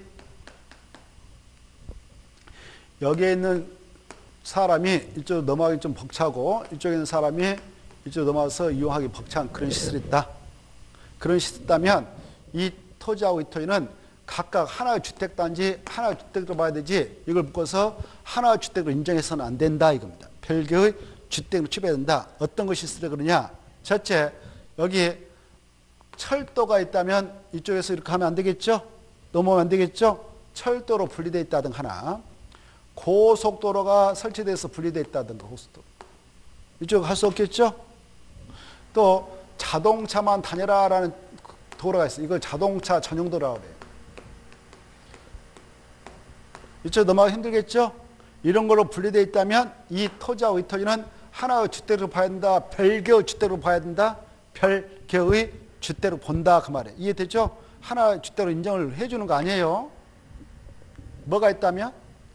여기에 있는 사람이 이쪽으로 넘어가기 좀 벅차고 이쪽에 있는 사람이 이쪽으로 넘어가서 이용하기 벅찬 그런 시설이 있다. 그런 시설이 있다면 이 토지하고 이 토지는 각각 하나의 주택단지, 하나의 주택으로 봐야 되지 이걸 묶어서 하나의 주택으로 인정해서는 안 된다 이겁니다. 별개의 주택으로 취급해야 된다. 어떤 것이 있으려 그러냐. 첫째, 여기 철도가 있다면 이쪽에서 이렇게 하면 안 되겠죠? 넘어오면 안 되겠죠? 철도로 분리되어 있다든가 하나. 고속도로가 설치돼서 분리되어 있다든가 고속도로. 이쪽 할 수 없겠죠? 또 자동차만 다녀라라는 도로가 있어요. 이걸 자동차 전용 도로라고 해요. 이쪽 넘어가기 힘들겠죠? 이런 걸로 분리되어 있다면 이 토지하고 이 토지는 하나의 주택으로 봐야 된다. 별개의 주택으로 봐야 된다. 별개의 주택으로 본다 그 말이에요. 이해되죠? 하나의 주택으로 인정을 해주는 거 아니에요. 뭐가 있다면?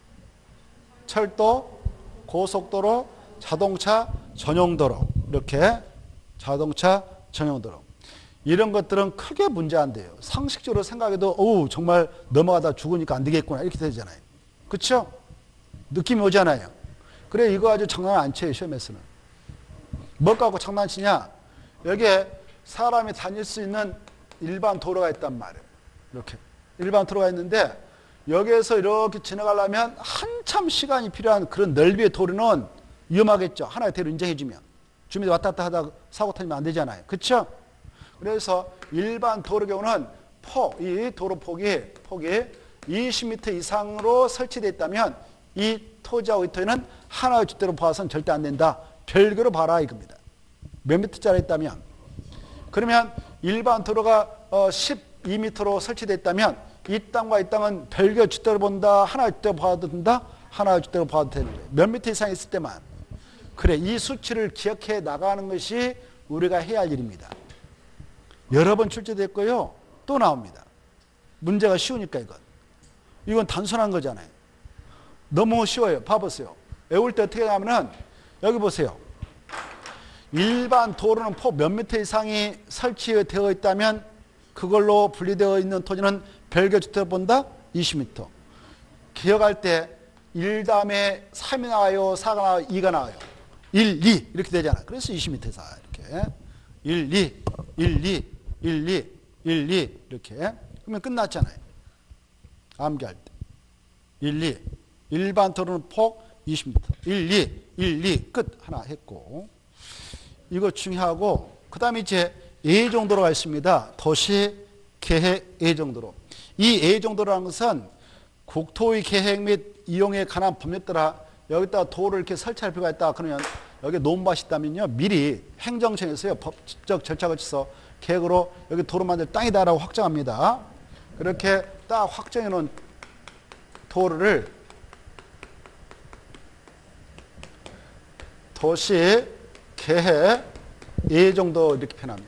철도, 고속도로, 자동차 전용도로 이렇게 자동차 전용도로 이런 것들은 크게 문제 안 돼요. 상식적으로 생각해도 정말 넘어가다 죽으니까 안 되겠구나 이렇게 되잖아요. 그렇죠? 느낌이 오잖아요. 그래 이거 아주 장난 안 쳐요 시험에서는. 뭐 갖고 장난치냐? 여기에 사람이 다닐 수 있는 일반 도로가 있단 말이에요. 이렇게 일반 도로가 있는데 여기에서 이렇게 지나가려면 한참 시간이 필요한 그런 넓이의 도로는 위험하겠죠. 하나의 대로 인정해주면. 주민이 왔다 갔다 하다가 사고 터지면 안 되잖아요. 그렇죠? 그래서 일반 도로 경우는 이 도로 폭이 20m 이상으로 설치되어 있다면 이 토지하고 이 토지는 하나의 주택으로 봐서는 절대 안 된다. 별개로 봐라 이겁니다. 몇 미터짜리 있다면. 그러면 일반 도로가 12m로 설치되어 있다면 이 땅과 이 땅은 별개 주택으로 본다. 하나의 주택으로 봐도 된다. 하나의 주택으로 봐도 되는 거예요. 몇 미터 이상 있을 때만. 그래, 이 수치를 기억해 나가는 것이 우리가 해야 할 일입니다. 여러 번 출제됐고요. 또 나옵니다. 문제가 쉬우니까 이건 단순한 거잖아요. 너무 쉬워요. 봐보세요. 외울 때 어떻게 하냐면은 여기 보세요. 일반 도로는 폭 몇 미터 이상이 설치되어 있다면 그걸로 분리되어 있는 토지는 별개 주택을 본다? 20m. 기억할 때 1 다음에 3이 나와요? 4가 나와요? 2가 나와요? 1, 2 이렇게 되잖아요. 그래서 20m 이상 이렇게 1, 2, 1, 2, 1, 2, 1, 2 이렇게 그러면 끝났잖아요. 암기할 때 1, 2 일반 도로는 폭 20m 1, 2, 1, 2 끝 하나 했고 이거 중요하고 그 다음에 이제 예정도로가 있습니다. 도시 계획 예정도로. 이 예정도로라는 것은 국토의 계획 및 이용에 관한 법령에 따라 여기다가 도로를 이렇게 설치할 필요가 있다. 그러면 여기 논밭이 있다면요. 미리 행정청에서요. 법적 절차 거쳐서 계획으로 여기 도로 만들 땅이다라고 확정합니다. 그렇게 딱 확정해 놓은 도로를 도시 계획 예정도 이렇게 표현합니다.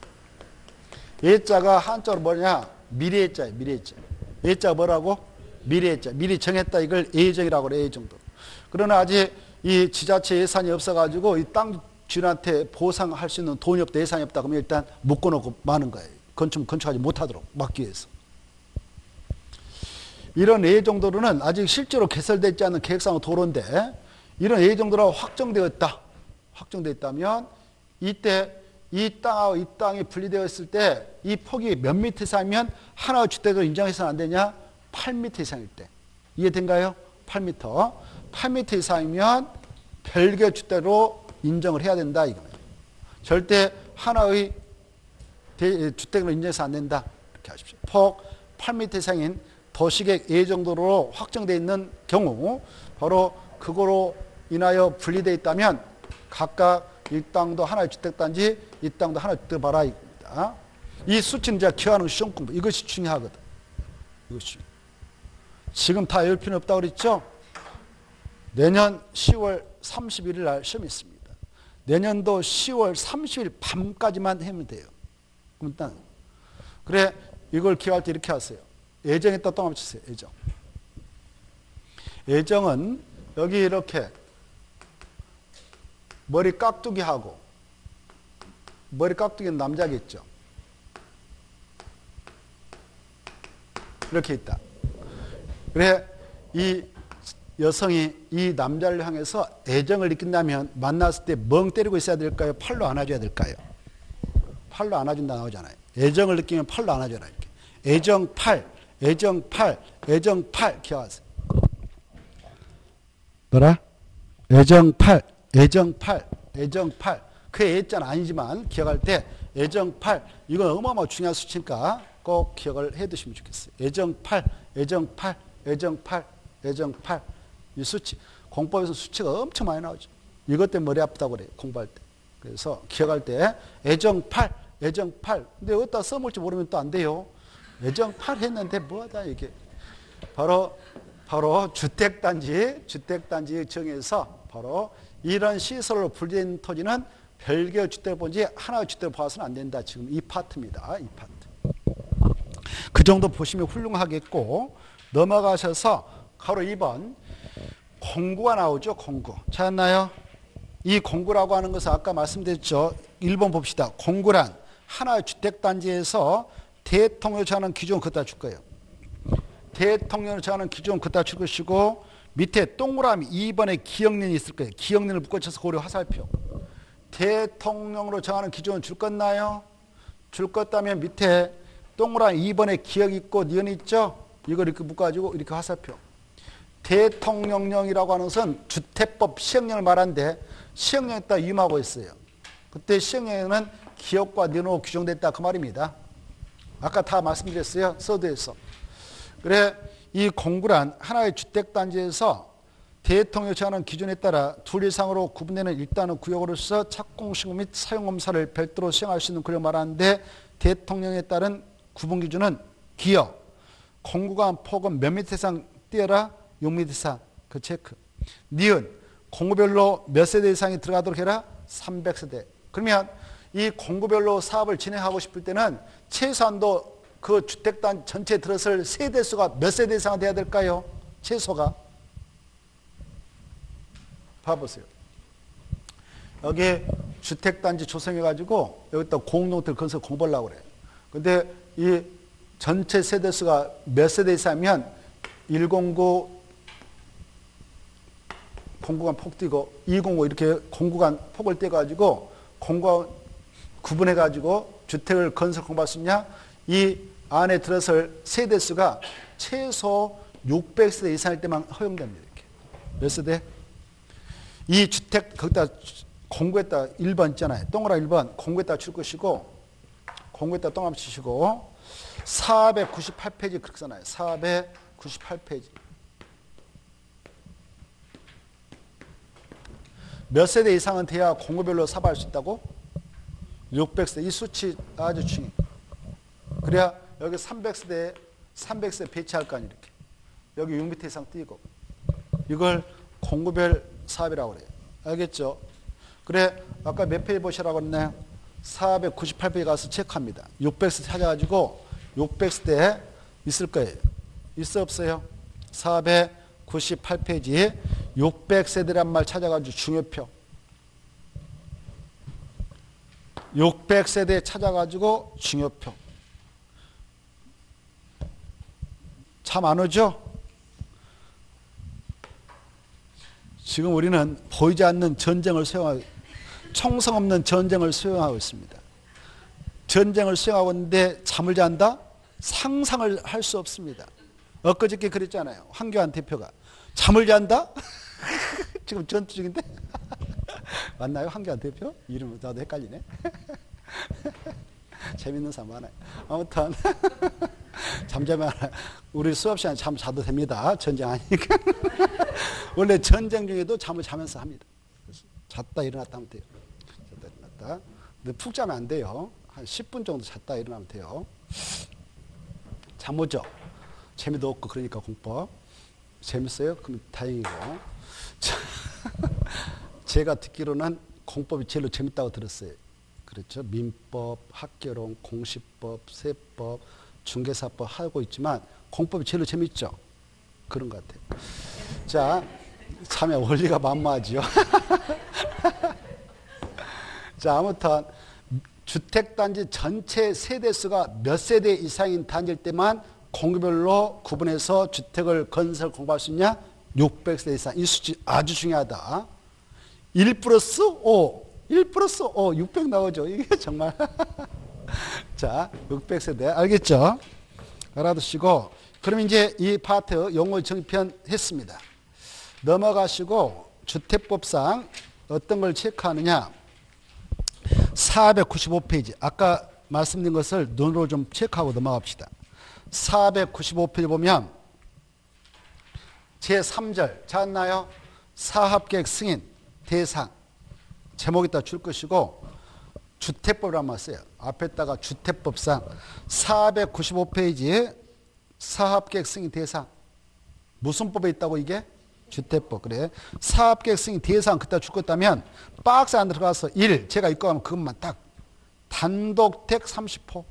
예자가 한자로 뭐냐? 미래예자예요. 미래예자. 예자가 뭐라고? 미래예자. 미리 정했다. 이걸 예정이라고 그래요. 예정도. 그러나 아직 이 지자체 예산이 없어가지고 이 땅 주인한테 보상할 수 있는 돈이 없다. 예산이 없다. 그러면 일단 묶어놓고 마는 거예요. 건축하지 못하도록 막기 위해서. 이런 예정도로는 아직 실제로 개설되지 않은 계획상 도로인데 이런 예정도로가 확정되었다. 확정되어 있다면 이때 이 땅하고 이 땅이 분리되어 있을 때 이 폭이 몇 미터 이상이면 하나의 주택으로 인정해서는 안 되냐? 8미터 이상일 때. 이해된가요? 8미터. 8미터 이상이면 별개 주택으로 인정을 해야 된다. 이거예요. 절대 하나의 주택으로 인정해서 안 된다. 이렇게 하십시오. 폭 8미터 이상인 도시계획 예정도로 확정되어 있는 경우 바로 그거로 인하여 분리되어 있다면 각각 이 땅도 하나의 주택단지, 이 땅도 하나의 주택 봐라 이겁니다. 이 수치는 이제 기하는 시험 공부 이것이 중요하거든. 이것이 지금 다 외울 필요는 없다고 그랬죠? 내년 10월 31일 날 시험이 있습니다. 내년도 10월 30일 밤까지만 하면 돼요. 그럼 일단 그래 이걸 기억할 때 이렇게 하세요. 예정에다 또 맞추세요. 예정. 예정은 여기 이렇게 머리 깍두기 하고 머리 깍두기는 남자겠죠. 이렇게 있다. 그래 이 여성이 이 남자를 향해서 애정을 느낀다면 만났을 때 멍 때리고 있어야 될까요? 팔로 안아줘야 될까요? 팔로 안아준다 나오잖아요. 애정을 느끼면 팔로 안아줘라 이렇게. 애정 팔, 애정 팔, 애정 팔 기억하세요. 뭐라? 애정 팔, 애정 팔, 애정 팔. 그 애자는 아니지만 기억할 때 애정 팔 이건 어마어마하게 중요한 수치니까 꼭 기억을 해 두시면 좋겠어요. 애정 팔, 애정 팔, 애정 팔, 애정 팔. 이 수치. 공법에서 수치가 엄청 많이 나오죠. 이것 때문에 머리 아프다고 그래요. 공부할 때. 그래서 기억할 때 애정 팔, 애정 팔. 근데 어디다 써먹을지 모르면 또 안 돼요. 애정 팔 했는데 뭐하다 이게. 바로 주택단지 정해서 바로 이런 시설로 분리된 토지는 별개의 주택을 본지 하나의 주택을 봐서는 안 된다. 지금 이 파트입니다. 이 파트. 그 정도 보시면 훌륭하겠고 넘어가셔서 가로 2번 공구가 나오죠. 공구. 찾았나요? 이 공구라고 하는 것은 아까 말씀드렸죠. 1번 봅시다. 공구란 하나의 주택단지에서 대통령을 정하는 기준을 갖다 줄 거예요. 대통령을 정하는 기준을 갖다 줄 것이고 밑에 동그라미 2번에 기억년이 있을 거예요. 기억년을 묶어쳐서 고려 화살표. 대통령으로 정하는 기준은 줄 것나요? 줄 것다면 밑에 동그라미 2번에 기억 있고 니은 있죠? 이걸 이렇게 묶어가지고 이렇게 화살표. 대통령령이라고 하는 것은 주택법 시행령을 말하는데 시행령에다 위임하고 있어요. 그때 시행령에는 기억과 니은으로 규정됐다 그 말입니다. 아까 다 말씀드렸어요. 서두에서. 그래 이 공구란 하나의 주택단지에서 대통령이 정하는 기준에 따라 둘 이상으로 구분되는 일단은 구역으로서 착공신고 및 사용검사를 별도로 시행할 수 있는 구역을 말하는데 대통령에 따른 구분 기준은 기역, 공구간 폭은 몇 미터 이상 뛰어라 6m 이상 그 체크. 니은 공구별로 몇 세대 이상이 들어가도록 해라 300세대. 그러면 이 공구별로 사업을 진행하고 싶을 때는 최소한도 그 주택단 전체에 들어설 세대수가 몇 세대 이상 돼야 될까요? 최소가. 봐보세요. 여기 주택단지 조성해가지고 여기다 공동택 건설 공부하려고 그래요. 근데 이 전체 세대수가 몇 세대 이상이면 109 공구간 폭 띄고 205 이렇게 공구간 폭을 떼가지고 공구간 구분해가지고 주택을 건설 공부할 수 있냐? 이 안에 들어설 세대수가 최소 600세대 이상일 때만 허용됩니다. 이렇게. 몇 세대? 이 주택 거기다 공구에다 1번 있잖아요. 동그라미 1번 공구에다 줄 것이고 공구에다 동그라미 치시고 498페이지 그렇게 써놔요. 498페이지. 몇 세대 이상은 돼야 공구별로 사업할 수 있다고? 600세대. 이 수치 아주 중요해요. 그래야 여기 300세대 배치할 거 아니에요. 이렇게. 여기 6m 이상 띄고. 이걸 공구별 사업이라고 그래요. 알겠죠? 그래 아까 몇 페이지 보시라고 했나요? 498페이지 가서 체크합니다. 600세대 찾아가지고 600세대 있을 거예요. 있어 없어요? 498페이지 600세대란 말 찾아가지고 중요표. 600세대 찾아가지고 중요표. 참 안 오죠? 지금 우리는 보이지 않는 전쟁을 수행하고 총성 없는 전쟁을 수행하고 있습니다. 전쟁을 수행하고 있는데 잠을 잔다? 상상을 할 수 없습니다. 엊그저께 그랬잖아요. 황교안 대표가. 잠을 잔다? 지금 전투 중인데? 맞나요? 황교안 대표? 이름 나도 헷갈리네. 재밌는 사람 많아요. 아무튼 잠자면 우리 수업 시간에 잠 자도 됩니다. 전쟁 아니니까. 원래 전쟁 중에도 잠을 자면서 합니다. 잤다 일어났다 하면 돼요. 잤다 일어났다. 근데 푹 자면 안 돼요. 한 10분 정도 잤다 일어나면 돼요. 잠 오죠? 재미도 없고 그러니까 공법. 재밌어요? 그럼 다행이고. 제가 듣기로는 공법이 제일 재밌다고 들었어요. 그렇죠? 민법, 학개론, 공시법, 세법, 중개사법 하고 있지만 공법이 제일 재밌죠? 그런 것 같아요. 자, 참에 원리가 만무하지요. 자, 아무튼 주택단지 전체 세대수가 몇 세대 이상인 단지일 때만 공구별로 구분해서 주택을 건설 공부할 수 있냐? 600세대 이상. 이 수치 아주 중요하다. 1 플러스 5. 1 플러스 5. 600 나오죠. 이게 정말. 자, 600세대. 알겠죠? 알아두시고. 그럼 이제 이 파트 용어 정편 했습니다. 넘어가시고 주택법상 어떤 걸 체크하느냐. 495페이지. 아까 말씀드린 것을 눈으로 좀 체크하고 넘어갑시다. 495페이지 보면 제3절 찾았나요? 사업계획 승인 대상 제목에다 줄 것이고 주택법이란 말 써요. 앞에다가 주택법상 495페이지에 사업계획 승인 대상 무슨 법에 있다고 이게? 주택법. 그래. 사업계획 승인 대상 그때 줄 것다면 박스 안 들어가서 1 제가 읽고 가면 그것만 딱 단독택 30호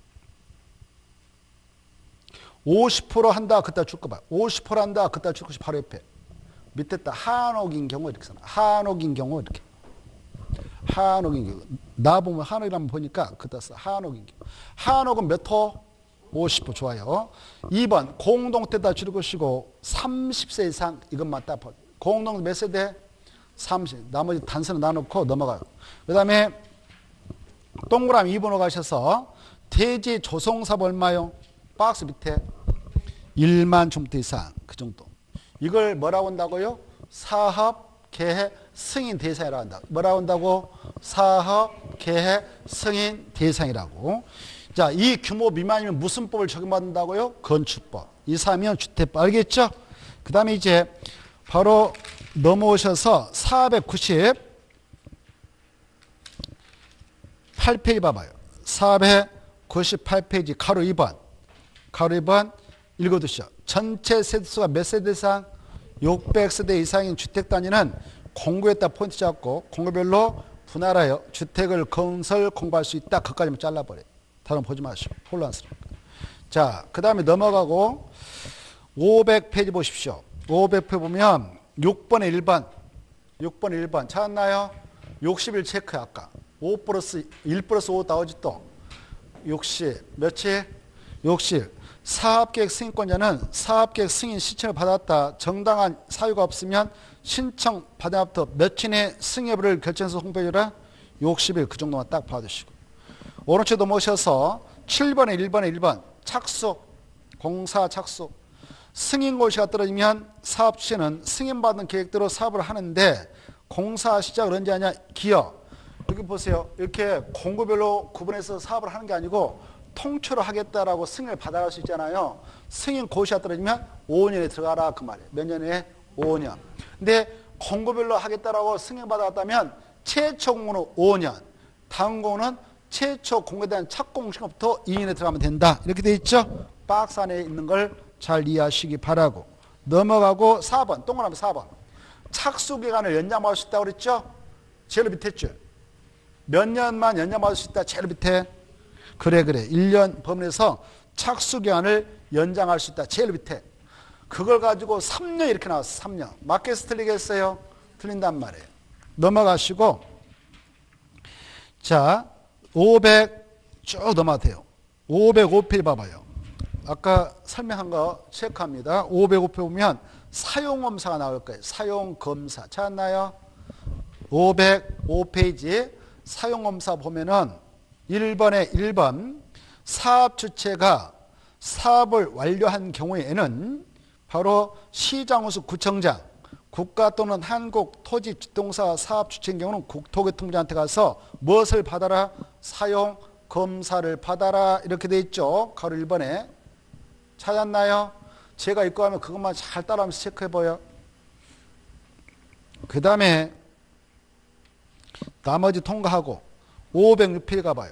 50% 한다 그때 줄 거 봐. 50% 한다 그때 줄 것이 바로 옆에 밑에다 한옥인 경우 이렇게 써놔. 한옥인 경우 이렇게 한옥인 경우 나 보면 한옥이라면 보니까 그때 써 한옥인 경우. 한옥은 몇 호? 50호. 좋아요. 2번 공동택에다 줄 것이고 30세 이상 이것만 딱 봐. 공동 몇 세대? 30. 나머지 단서는 놔놓고 넘어가요. 그 다음에 동그라미 2번으로 가셔서 대지 조성사업 얼마요? 박스 밑에 1만 주부터 이상 그 정도. 이걸 뭐라고 한다고요? 사업 계획 승인 대상이라고 한다. 뭐라고 한다고? 사업 계획 승인 대상이라고. 자, 이 규모 미만이면 무슨 법을 적용받는다고요? 건축법. 이사면 주택법. 알겠죠? 그 다음에 이제 바로 넘어오셔서 498페이지 봐봐요. 498페이지 가로 2번. 가로 2번 읽어두시죠. 전체 세대수가 몇 세대 이상? 600세대 이상인 주택단위는 공구에다 포인트 잡고 공구별로 분할하여 주택을 건설 공부할 수 있다. 그까지만 잘라버려요. 다른 거 보지 마시고 혼란스러우니까. 자, 그 다음에 넘어가고 500페이지 보십시오. 500페이지 보면 6번에 1번. 6번에 1번 찾았나요? 60일 체크 아까. 5 플러스 1 플러스 5 나오지 또. 60. 며칠? 60. 사업계획 승인권자는 사업계획 승인 신청을 받았다. 정당한 사유가 없으면 신청 받은 앞부터 며칠 내 승인 여부를 결정해서 홍보해주라. 60일 그 정도만 딱 봐주시고. 오른쪽 넘어오셔서 7번에 1번에 1번. 착수. 공사 착수. 승인 고시가 떨어지면 사업 주체는 승인받은 계획대로 사업을 하는데 공사 시작을 언제 하냐? 기여. 여기 보세요. 이렇게 공구별로 구분해서 사업을 하는 게 아니고 통째로 하겠다라고 승인을 받아갈 수 있잖아요. 승인 고시가 떨어지면 5년에 들어가라 그 말이에요. 몇 년에? 5년. 근데 공구별로 하겠다라고 승인 받아갔다면 최초 공고는 5년. 다음 공고는 최초 공고에 대한 착공 시간부터 2년에 들어가면 된다. 이렇게 돼 있죠? 박스 안에 있는 걸 잘 이해하시기 바라고. 넘어가고 4번. 동그라미 4번. 착수 기간을 연장받을 수 있다고 그랬죠? 제일 밑에 줄. 몇 년만 연장받을 수 있다. 제일 밑에. 그래. 1년 범위에서 착수 기간을 연장할 수 있다. 제일 밑에. 그걸 가지고 3년 이렇게 나왔어. 3년. 맞겠어? 틀리겠어요? 틀린단 말이에요. 넘어가시고 자 500 쭉 넘어가도 돼요. 505페이지 봐봐요. 아까 설명한 거 체크합니다. 505페이지 보면 사용검사가 나올 거예요. 사용검사. 찾았나요? 505페이지 사용검사 보면은 1번에 1번 사업 주체가 사업을 완료한 경우에는 바로 시장우수 구청장, 국가 또는 한국토지주동사 사업 주체인 경우는 국토교통부한테 가서 무엇을 받아라? 사용검사를 받아라. 이렇게 돼 있죠. 가로 1번에. 찾았나요? 제가 읽고 하면 그것만 잘 따라하면서 체크해봐요. 그 다음에 나머지 통과하고 506페이지 가봐요.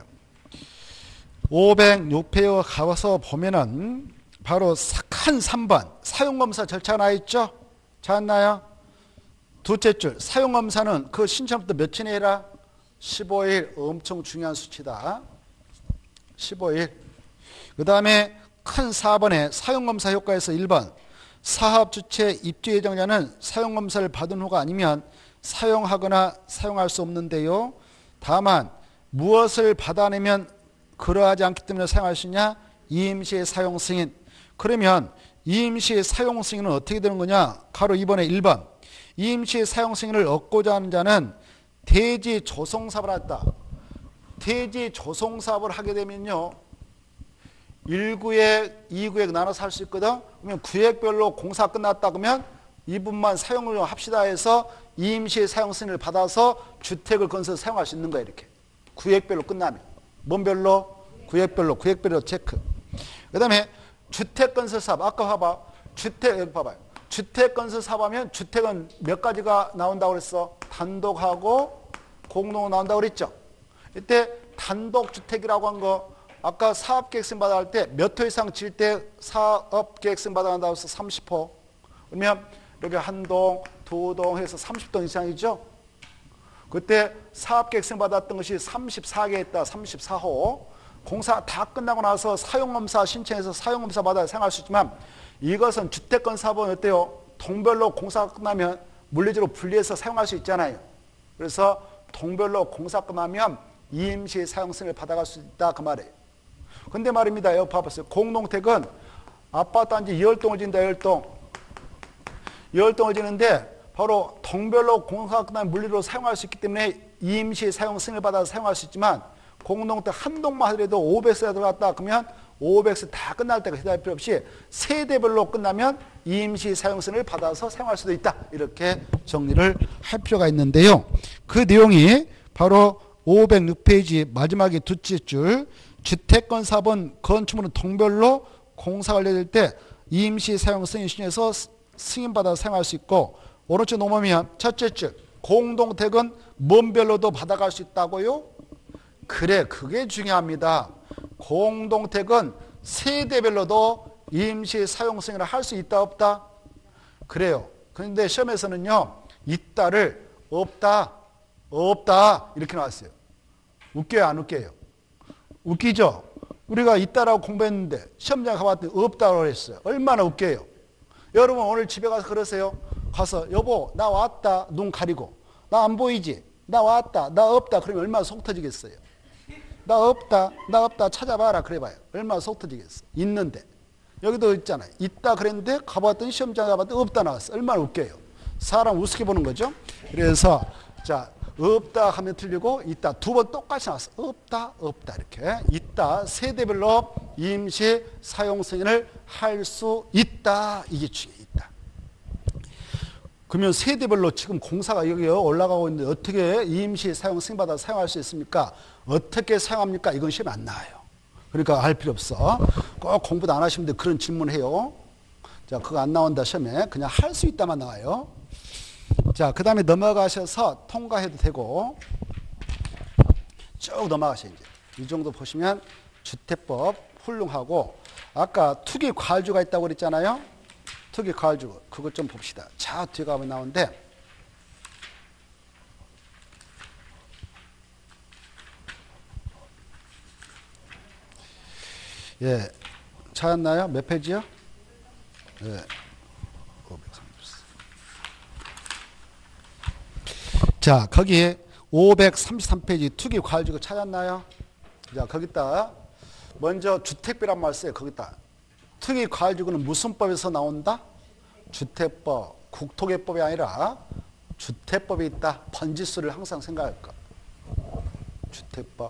506페이지 가서 보면은 바로 칸 3번 사용검사 절차가 나있죠? 찾았나요? 둘째 줄 사용검사는 그 신청부터 며칠 해라? 15일. 엄청 중요한 수치다. 15일. 그 다음에 큰 4번에 사용검사 효과에서 1번 사업주체 입주예정자는 사용검사를 받은 후가 아니면 사용하거나 사용할 수 없는데요. 다만 무엇을 받아내면 그러하지 않기 때문에 사용할 수 있냐? 이임시의 사용 승인. 그러면 이임시의 사용 승인은 어떻게 되는 거냐? 가로 2번에 1번 이임시의 사용 승인을 얻고자 하는 자는 대지 조성사업을 했다. 대지 조성사업을 하게 되면요. 1구획, 2구획 나눠서 할 수 있거든. 그러면 구획별로 공사 끝났다 그러면 이분만 사용을 합시다 해서 이임시의 사용 승인을 받아서 주택을 건설해서 사용할 수 있는 거야. 이렇게. 구획별로 끝나면. 뭔 별로? 구획별로. 구획별로 체크. 그 다음에 주택건설사업. 아까 봐봐. 봐봐요. 주택건설사업 하면 주택은 몇 가지가 나온다고 그랬어? 단독하고 공동으로 나온다고 그랬죠? 이때 단독주택이라고 한 거 아까 사업계획승 받아갈 때 몇 호 이상 질 때 사업계획승 받아간다고 해서 30호. 그러면 여기 한 동, 두 동 해서 30동 이상이죠? 그때 사업계획승 받았던 것이 34개 했다. 34호. 공사 다 끝나고 나서 사용검사 신청해서 사용검사 받아 사용할 수 있지만 이것은 주택건사업은 어때요? 동별로 공사가 끝나면 물리적으로 분리해서 사용할 수 있잖아요. 그래서 동별로 공사 끝나면 이임시 사용승을 받아갈 수 있다. 그 말이에요. 근데 말입니다. 여기 봐보세요. 공동택은 아파트 단지 10동을 짓는다. 10동. 10동을 짓는데 바로 동별로 공사가 끝나면 물리로 사용할 수 있기 때문에 임시 사용 승인을 받아서 사용할 수 있지만 공동택 한 동만 하더라도 500세가 들어갔다 그러면 500세 다 끝날 때가 기다릴 필요 없이 세대별로 끝나면 임시 사용 승인을 받아서 사용할 수도 있다. 이렇게 정리를 할 필요가 있는데요. 그 내용이 바로 506페이지 마지막에 두째 줄 주택건 사업은 건축물은 동별로 공사 완료될 때 임시 사용 승인 신청해서 승인받아 사용할 수 있고 오른쪽 넘으면 첫째 줄 공동택은 뭔별로도 받아갈 수 있다고요? 그래, 그게 중요합니다. 공동택은 세대별로도 임시 사용 승인을 할 수 있다 없다? 그래요. 그런데 시험에서는요 있다를 없다 이렇게 나왔어요. 웃겨요 안 웃겨요? 웃기죠? 우리가 있다라고 공부했는데 시험장 가봤더니 없다고 했어요. 얼마나 웃겨요. 여러분 오늘 집에 가서 그러세요. 가서 여보 나 왔다 눈 가리고 나 안 보이지? 나 왔다 나 없다 그러면 얼마나 속 터지겠어요. 나 없다 찾아봐라 그래봐요. 얼마나 속 터지겠어. 있는데 여기도 있잖아요. 있다 그랬는데 가봤더니 시험장 가봤더니 없다 나왔어. 얼마나 웃겨요. 사람 우습게 보는 거죠. 그래서 자 없다 하면 틀리고 있다 두 번 똑같이 나왔어. 없다 이렇게 있다 세대별로 임시 사용 승인을 할 수 있다. 이게 중요해. 있다. 그러면 세대별로 지금 공사가 여기 올라가고 있는데 어떻게 임시 사용 승인받아 사용할 수 있습니까? 어떻게 사용합니까? 이건 시험에 안 나와요. 그러니까 할 필요 없어. 꼭 공부도 안 하시면 돼. 그런 질문해요. 자, 그거 안 나온다 시험에. 그냥 할 수 있다만 나와요. 자, 그 다음에 넘어가셔서 통과해도 되고 쭉 넘어가셔요. 이제 이 정도 보시면 주택법 훌륭하고 아까 투기 과실주가 있다고 그랬잖아요. 투기 과실주 그것 좀 봅시다. 자, 뒤에 가면 나오는데 예, 찾았나요? 몇 페이지요? 예, 534. 자, 거기에 533페이지 투기 과실주가 찾았나요? 자, 거기다 먼저 주택비란 말 써요. 거기다 투기 과실주는 무슨 법에서 나온다? 주택법, 국토개법이 아니라 주택법이 있다. 번지수를 항상 생각할 거. 주택법.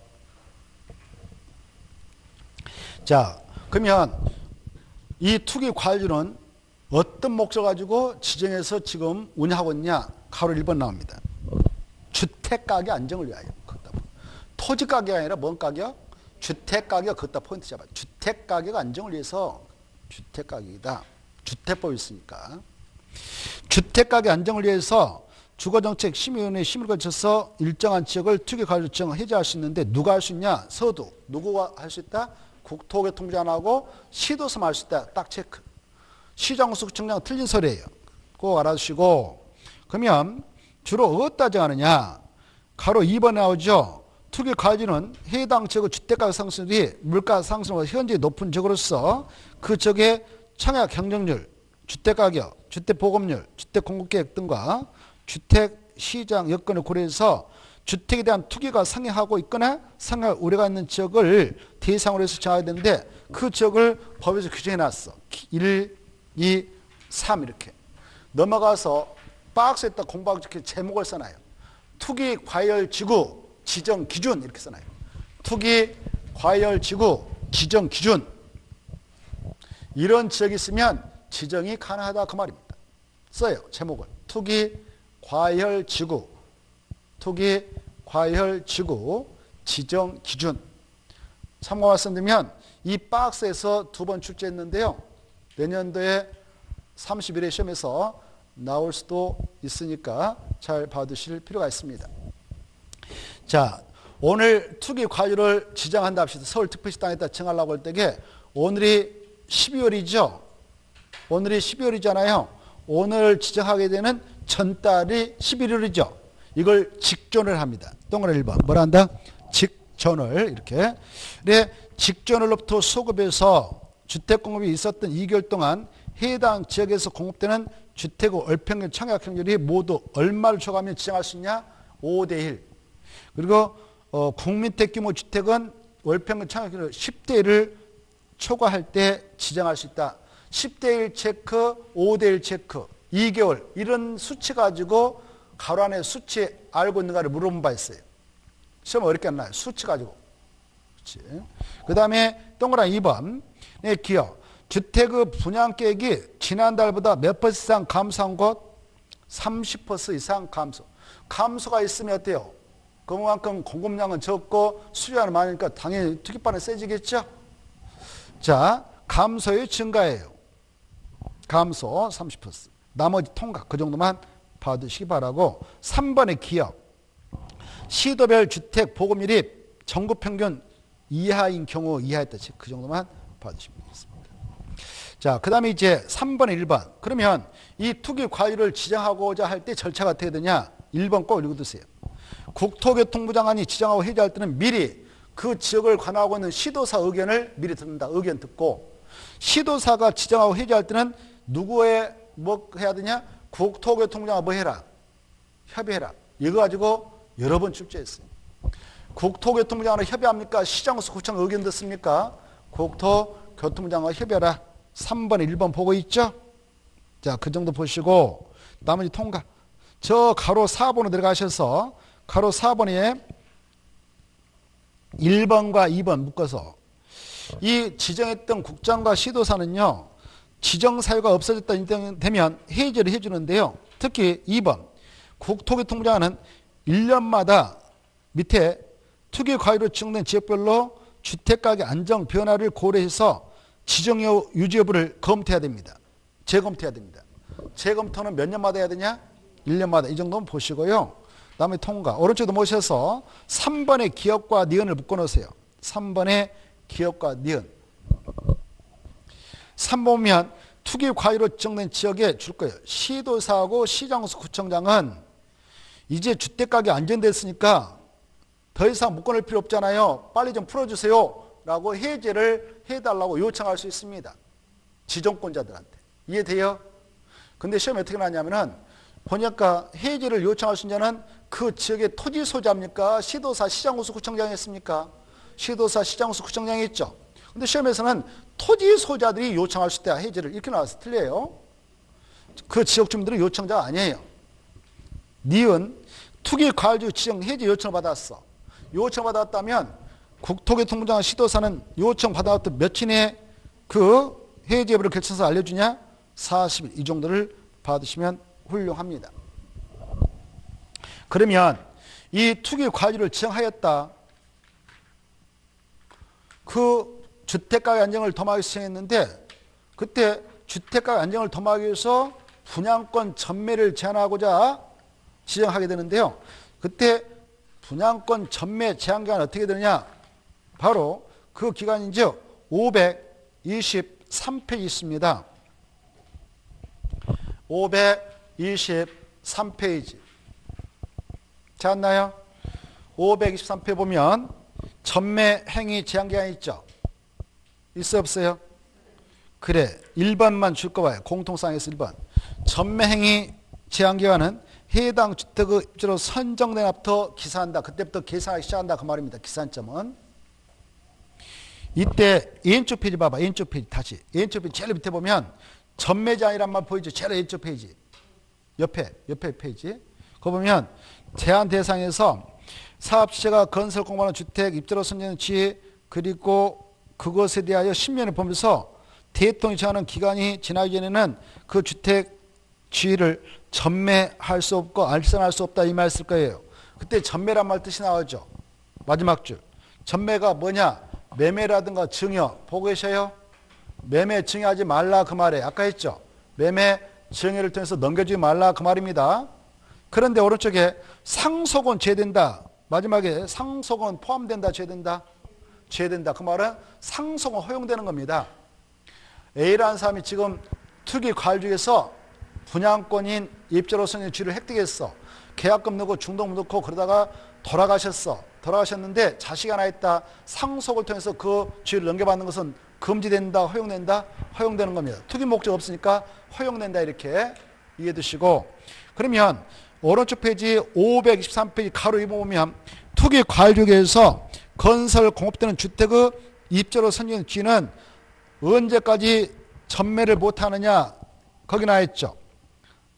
자, 그러면 이 투기 과실주는 어떤 목적 가지고 지정해서 지금 운영하고 있냐? 가로 1번 나옵니다. 주택가격 안정을 위하여. 토지가격이 아니라 뭔 가격? 주택가격. 거기다 포인트 잡아요. 주택가격 안정을 위해서 주택가격이다. 주택법이 있으니까. 주택가격 안정을 위해서 주거정책 심의위원회 심의를 거쳐서 일정한 지역을 투기과실주 지정을 해제할 수 있는데 누가 할 수 있냐? 서두. 누구가 할 수 있다? 국토교통부장하고 시도서만 할 수 있다. 딱 체크. 시정수청장 틀린 소리예요. 꼭 알아주시고. 그러면 주로 어디다 정하느냐? 가로 2번에 나오죠. 투기과실주는 해당 지역의 주택가격 상승률이 물가 상승보다 현재 높은 지역으로서 그 지역의 청약 경쟁률, 주택가격, 주택보급률, 주택공급계획 등과 주택시장 여건을 고려해서 주택에 대한 투기가 상행하고 있거나 상행할 우려가 있는 지역을 대상으로 해서 정해야 되는데 그 지역을 법에서 규정해놨어. 1, 2, 3 이렇게. 넘어가서 박스에다 공부하고 이렇게 제목을 써놔요. 투기과열지구 지정기준 이렇게 써놔요. 투기과열지구 지정기준. 이런 지역이 있으면 지정이 가능하다 그 말입니다. 써요. 제목을. 투기과열지구 지정기준. 참고 말씀드리면 이 박스에서 두 번 출제했는데요. 내년도에 31회 시험에서 나올 수도 있으니까 잘 봐두실 필요가 있습니다. 자, 오늘 투기과열을 지정한다 합시다. 서울특별시 땅에다 정하려고 할 때에 오늘이 12월이죠. 오늘이 12월이잖아요. 오늘 지정하게 되는 전달이 11월이죠. 이걸 직전을 합니다. 동그라미 1번. 뭐라 한다? 직전을 이렇게. 네, 직전을로부터 소급해서 주택공급이 있었던 2개월 동안 해당 지역에서 공급되는 주택의 월평균 청약평균이 모두 얼마를 초과하면 지정할 수 있냐? 5대1. 그리고 국민택 규모 주택은 월평균 청약평균 10대1을 초과할 때 지정할 수 있다. 10대1 체크, 5대1 체크. 2개월 이런 수치 가지고 가로 안에 수치 알고 있는가를 물어본 바 있어요. 시험 어렵게 안 나요. 수치 가지고. 그 다음에 동그라미 2번. 네, 기억. 주택의 분양가액이 지난달보다 몇 % 이상 감소한 곳? 30% 이상 감소. 감소가 있으면 어때요? 그만큼 공급량은 적고 수요량은 많으니까 당연히 투기반은 세지겠죠? 자, 감소의 증가예요. 감소 30%. 나머지 통과. 그 정도만 봐두시기 바라고. 3번의 기억. 시도별 주택 보급률이 전국 평균 이하인 경우 이하였다. 그 정도만 봐두시면 되겠습니다. 자, 그 다음에 이제 3번의 1번. 그러면 이 투기 과율을 지정하고자 할 때 절차가 어떻게 되냐? 1번 꼭 읽어두세요. 국토교통부 장관이 지정하고 해제할 때는 미리 그 지역을 관할하고 있는 시도사 의견을 미리 듣는다. 의견 듣고 시도사가 지정하고 해제할 때는 누구의 뭐 해야 되냐? 국토교통부 장관 뭐 해라? 협의해라. 이거 가지고 여러 번 출제했어요. 국토교통부 장관과 협의합니까? 시장수 구청 의견 듣습니까? 국토교통부 장관과 협의하라. 3번, 1번 보고 있죠? 자, 그 정도 보시고 나머지 통과. 저 가로 4번으로 들어가셔서 가로 4번에 1번과 2번 묶어서 이 지정했던 국장과 시도사는요. 지정사유가 없어졌다 되면 해제를 해주는데요. 특히 2번 국토교통부 장관은 1년마다 밑에 투기 과열로 지정된 지역별로 주택가격 안정 변화를 고려해서 지정 유지 여부를 검토해야 됩니다. 재검토해야 됩니다. 재검토는 몇 년마다 해야 되냐? 1년마다. 이 정도는 보시고요. 다음에 통과. 오른쪽도 모셔서 3번의 기업과 니은을 묶어놓으세요. 3번의 기업과 니은. 3번 보면 투기 과열로 지정된 지역에 줄 거예요. 시도사하고 시장수 구청장은 이제 주택가격이 안정됐으니까 더 이상 묶어낼 필요 없잖아요. 빨리 좀 풀어주세요. 라고 해제를 해달라고 요청할 수 있습니다. 지정권자들한테. 이해돼요? 근데 시험에 어떻게 나왔냐면은 보니까 해제를 요청할 수 있는 자는 그 지역의 토지 소유자입니까? 시도사, 시장수 구청장이 했습니까? 시도사, 시장수 구청장이 했죠. 근데 시험에서는 토지 소유자들이 요청할 수 있다. 해제를 이렇게 나와서 틀려요. 그 지역 주민들은 요청자가 아니에요. 니은 투기 과열지구 지정 해제 요청을 받았어. 요청 받았다면 국토교통부 장관 시도사는 요청 받았던 며칠 내에 그 해제 여부를 결정해서 알려주냐? 40일. 이 정도를 받으시면 훌륭합니다. 그러면 이 투기 과열지를 지정하였다. 그 주택가격 안정을 도모하기 위해서 지정했는데 그때 주택가격 안정을 도모하기 위해서 분양권 전매를 제한하고자 지정하게 되는데요. 그때 분양권 전매 제한 기간은 어떻게 되느냐? 바로 그 기간인지 523페이지 있습니다. 523페이지. 찾았나요? 523페이지 보면 전매 행위 제한 기간이 있죠? 있어요, 없어요? 그래, 1번만 줄 거 봐요. 공통사항에서 1번. 전매 행위 제한 기간은 해당 주택의 입주로 선정된 앞부터 기산한다. 그때부터 계산하기 시작한다. 그 말입니다. 기산점은. 이때 왼쪽 페이지 봐봐. 왼쪽 페이지 다시. 왼쪽 페이지 제일 밑에 보면 전매 제한이란 말 보이죠? 제일 왼쪽 페이지. 옆에 페이지. 그거 보면 제한 대상에서 사업주체가 건설 공부하는 주택 입주로 선정된 지위 그리고 그것에 대하여 10년을 보면서 대통령이 정하는 기간이 지나기 전에는 그 주택 지위를 전매할 수 없고 알선할 수 없다 이 말 쓸 거예요. 그때 전매란 말 뜻이 나오죠. 마지막 줄. 전매가 뭐냐? 매매라든가 증여. 보고 계셔요? 매매 증여하지 말라 그 말이에요. 아까 했죠. 매매 증여를 통해서 넘겨주지 말라 그 말입니다. 그런데 오른쪽에 상속은 제된다. 마지막에 상속은 포함된다 제된다? 제된다. 그 말은 상속은 허용되는 겁니다. A라는 사람이 지금 투기 과열 중에서 분양권인 입주로 선정된 지위를 획득했어. 계약금 넣고 중도금 넣고 그러다가 돌아가셨어. 돌아가셨는데 자식이 하나 있다. 상속을 통해서 그 지위를 넘겨받는 것은 금지된다. 허용된다. 허용되는 겁니다. 투기 목적 없으니까 허용된다. 이렇게 이해해 두시고 그러면 오른쪽 페이지 523페이지 가로 2번 보면 투기 과열 중에서 건설 공급되는 주택의 입주로 선정된 지위는 언제까지 전매를 못하느냐 거기 나와 있죠.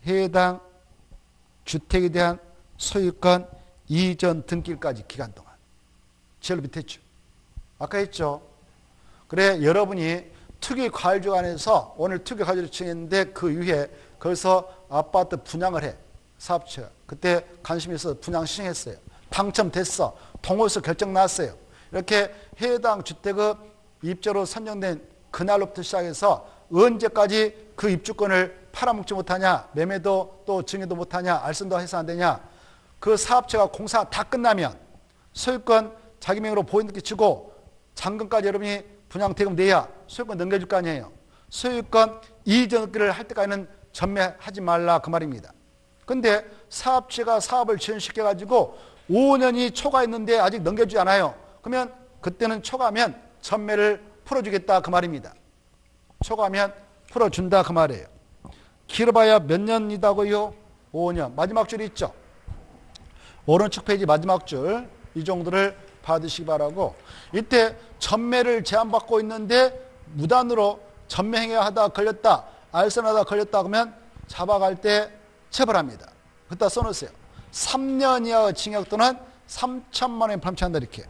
해당 주택에 대한 소유권 이전 등기일까지 기간 동안. 제일 밑에 있죠. 아까 했죠. 그래 여러분이 투기과열주간에서 오늘 투기과열을 정했는데 그 이후에 거기서 아파트 분양을 해. 사업체가. 그때 관심이 있어서 분양 신청했어요. 당첨됐어. 동호서 결정 났어요. 이렇게 해당 주택의 입주로 선정된 그날로부터 시작해서 언제까지 그 입주권을 팔아먹지 못하냐, 매매도 또 증여도 못하냐, 알선도 해서 안 되냐. 그 사업체가 공사 다 끝나면 소유권 자기 명의로 보인등기 치고 잔금까지 여러분이 분양대금 내야 소유권 넘겨줄 거 아니에요. 소유권 이전등기를 할 때까지는 전매하지 말라 그 말입니다. 근데 사업체가 사업을 지연시켜가지고 5년이 초과했는데 아직 넘겨주지 않아요. 그러면 그때는 초과하면 전매를 풀어주겠다 그 말입니다. 초과하면 풀어준다 그 말이에요. 길어봐야 몇 년이다고요? 5년. 마지막 줄이 있죠. 오른쪽 페이지 마지막 줄 이 정도를 받으시기 바라고, 이때 전매를 제한받고 있는데 무단으로 전매행위 하다 걸렸다, 알선하다 걸렸다 그러면 잡아갈 때 처벌합니다. 그따 써놓으세요. 3년 이하의 징역 또는 3천만 원 범죄한다 이렇게.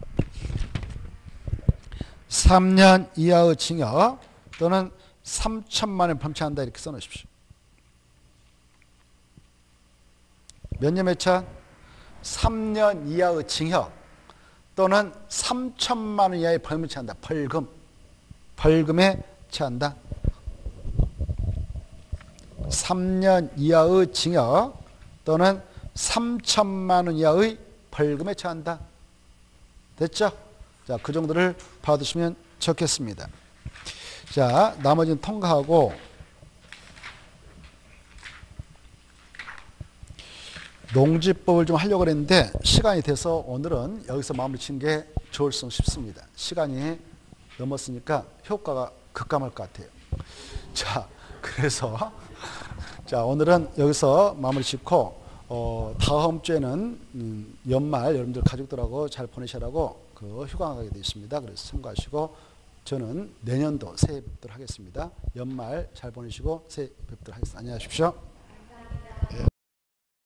3년 이하의 징역 또는 3천만 원 범죄한다 이렇게 써놓으십시오. 몇 년 몇 차? 3년 이하의 징역 또는 3천만 원 이하의 벌금에 처한다. 벌금. 벌금에 처한다. 3년 이하의 징역 또는 3천만 원 이하의 벌금에 처한다. 됐죠? 자, 그 정도를 받으시면 좋겠습니다. 자, 나머지는 통과하고 농지법을 좀 하려고 했는데 시간이 돼서 오늘은 여기서 마무리 치는 게 좋을성 싶습니다. 시간이 넘었으니까 효과가 급감할 것 같아요. 자, 그래서 자, 오늘은 여기서 마무리 짓고 다음 주에는 연말 여러분들 가족들하고 잘 보내시라고 휴가 가게 되어 있습니다. 그래서 참고하시고 저는 내년도 새해 뵙도록 하겠습니다. 연말 잘 보내시고 새해 뵙도록 하겠습니다. 안녕히 가십시오.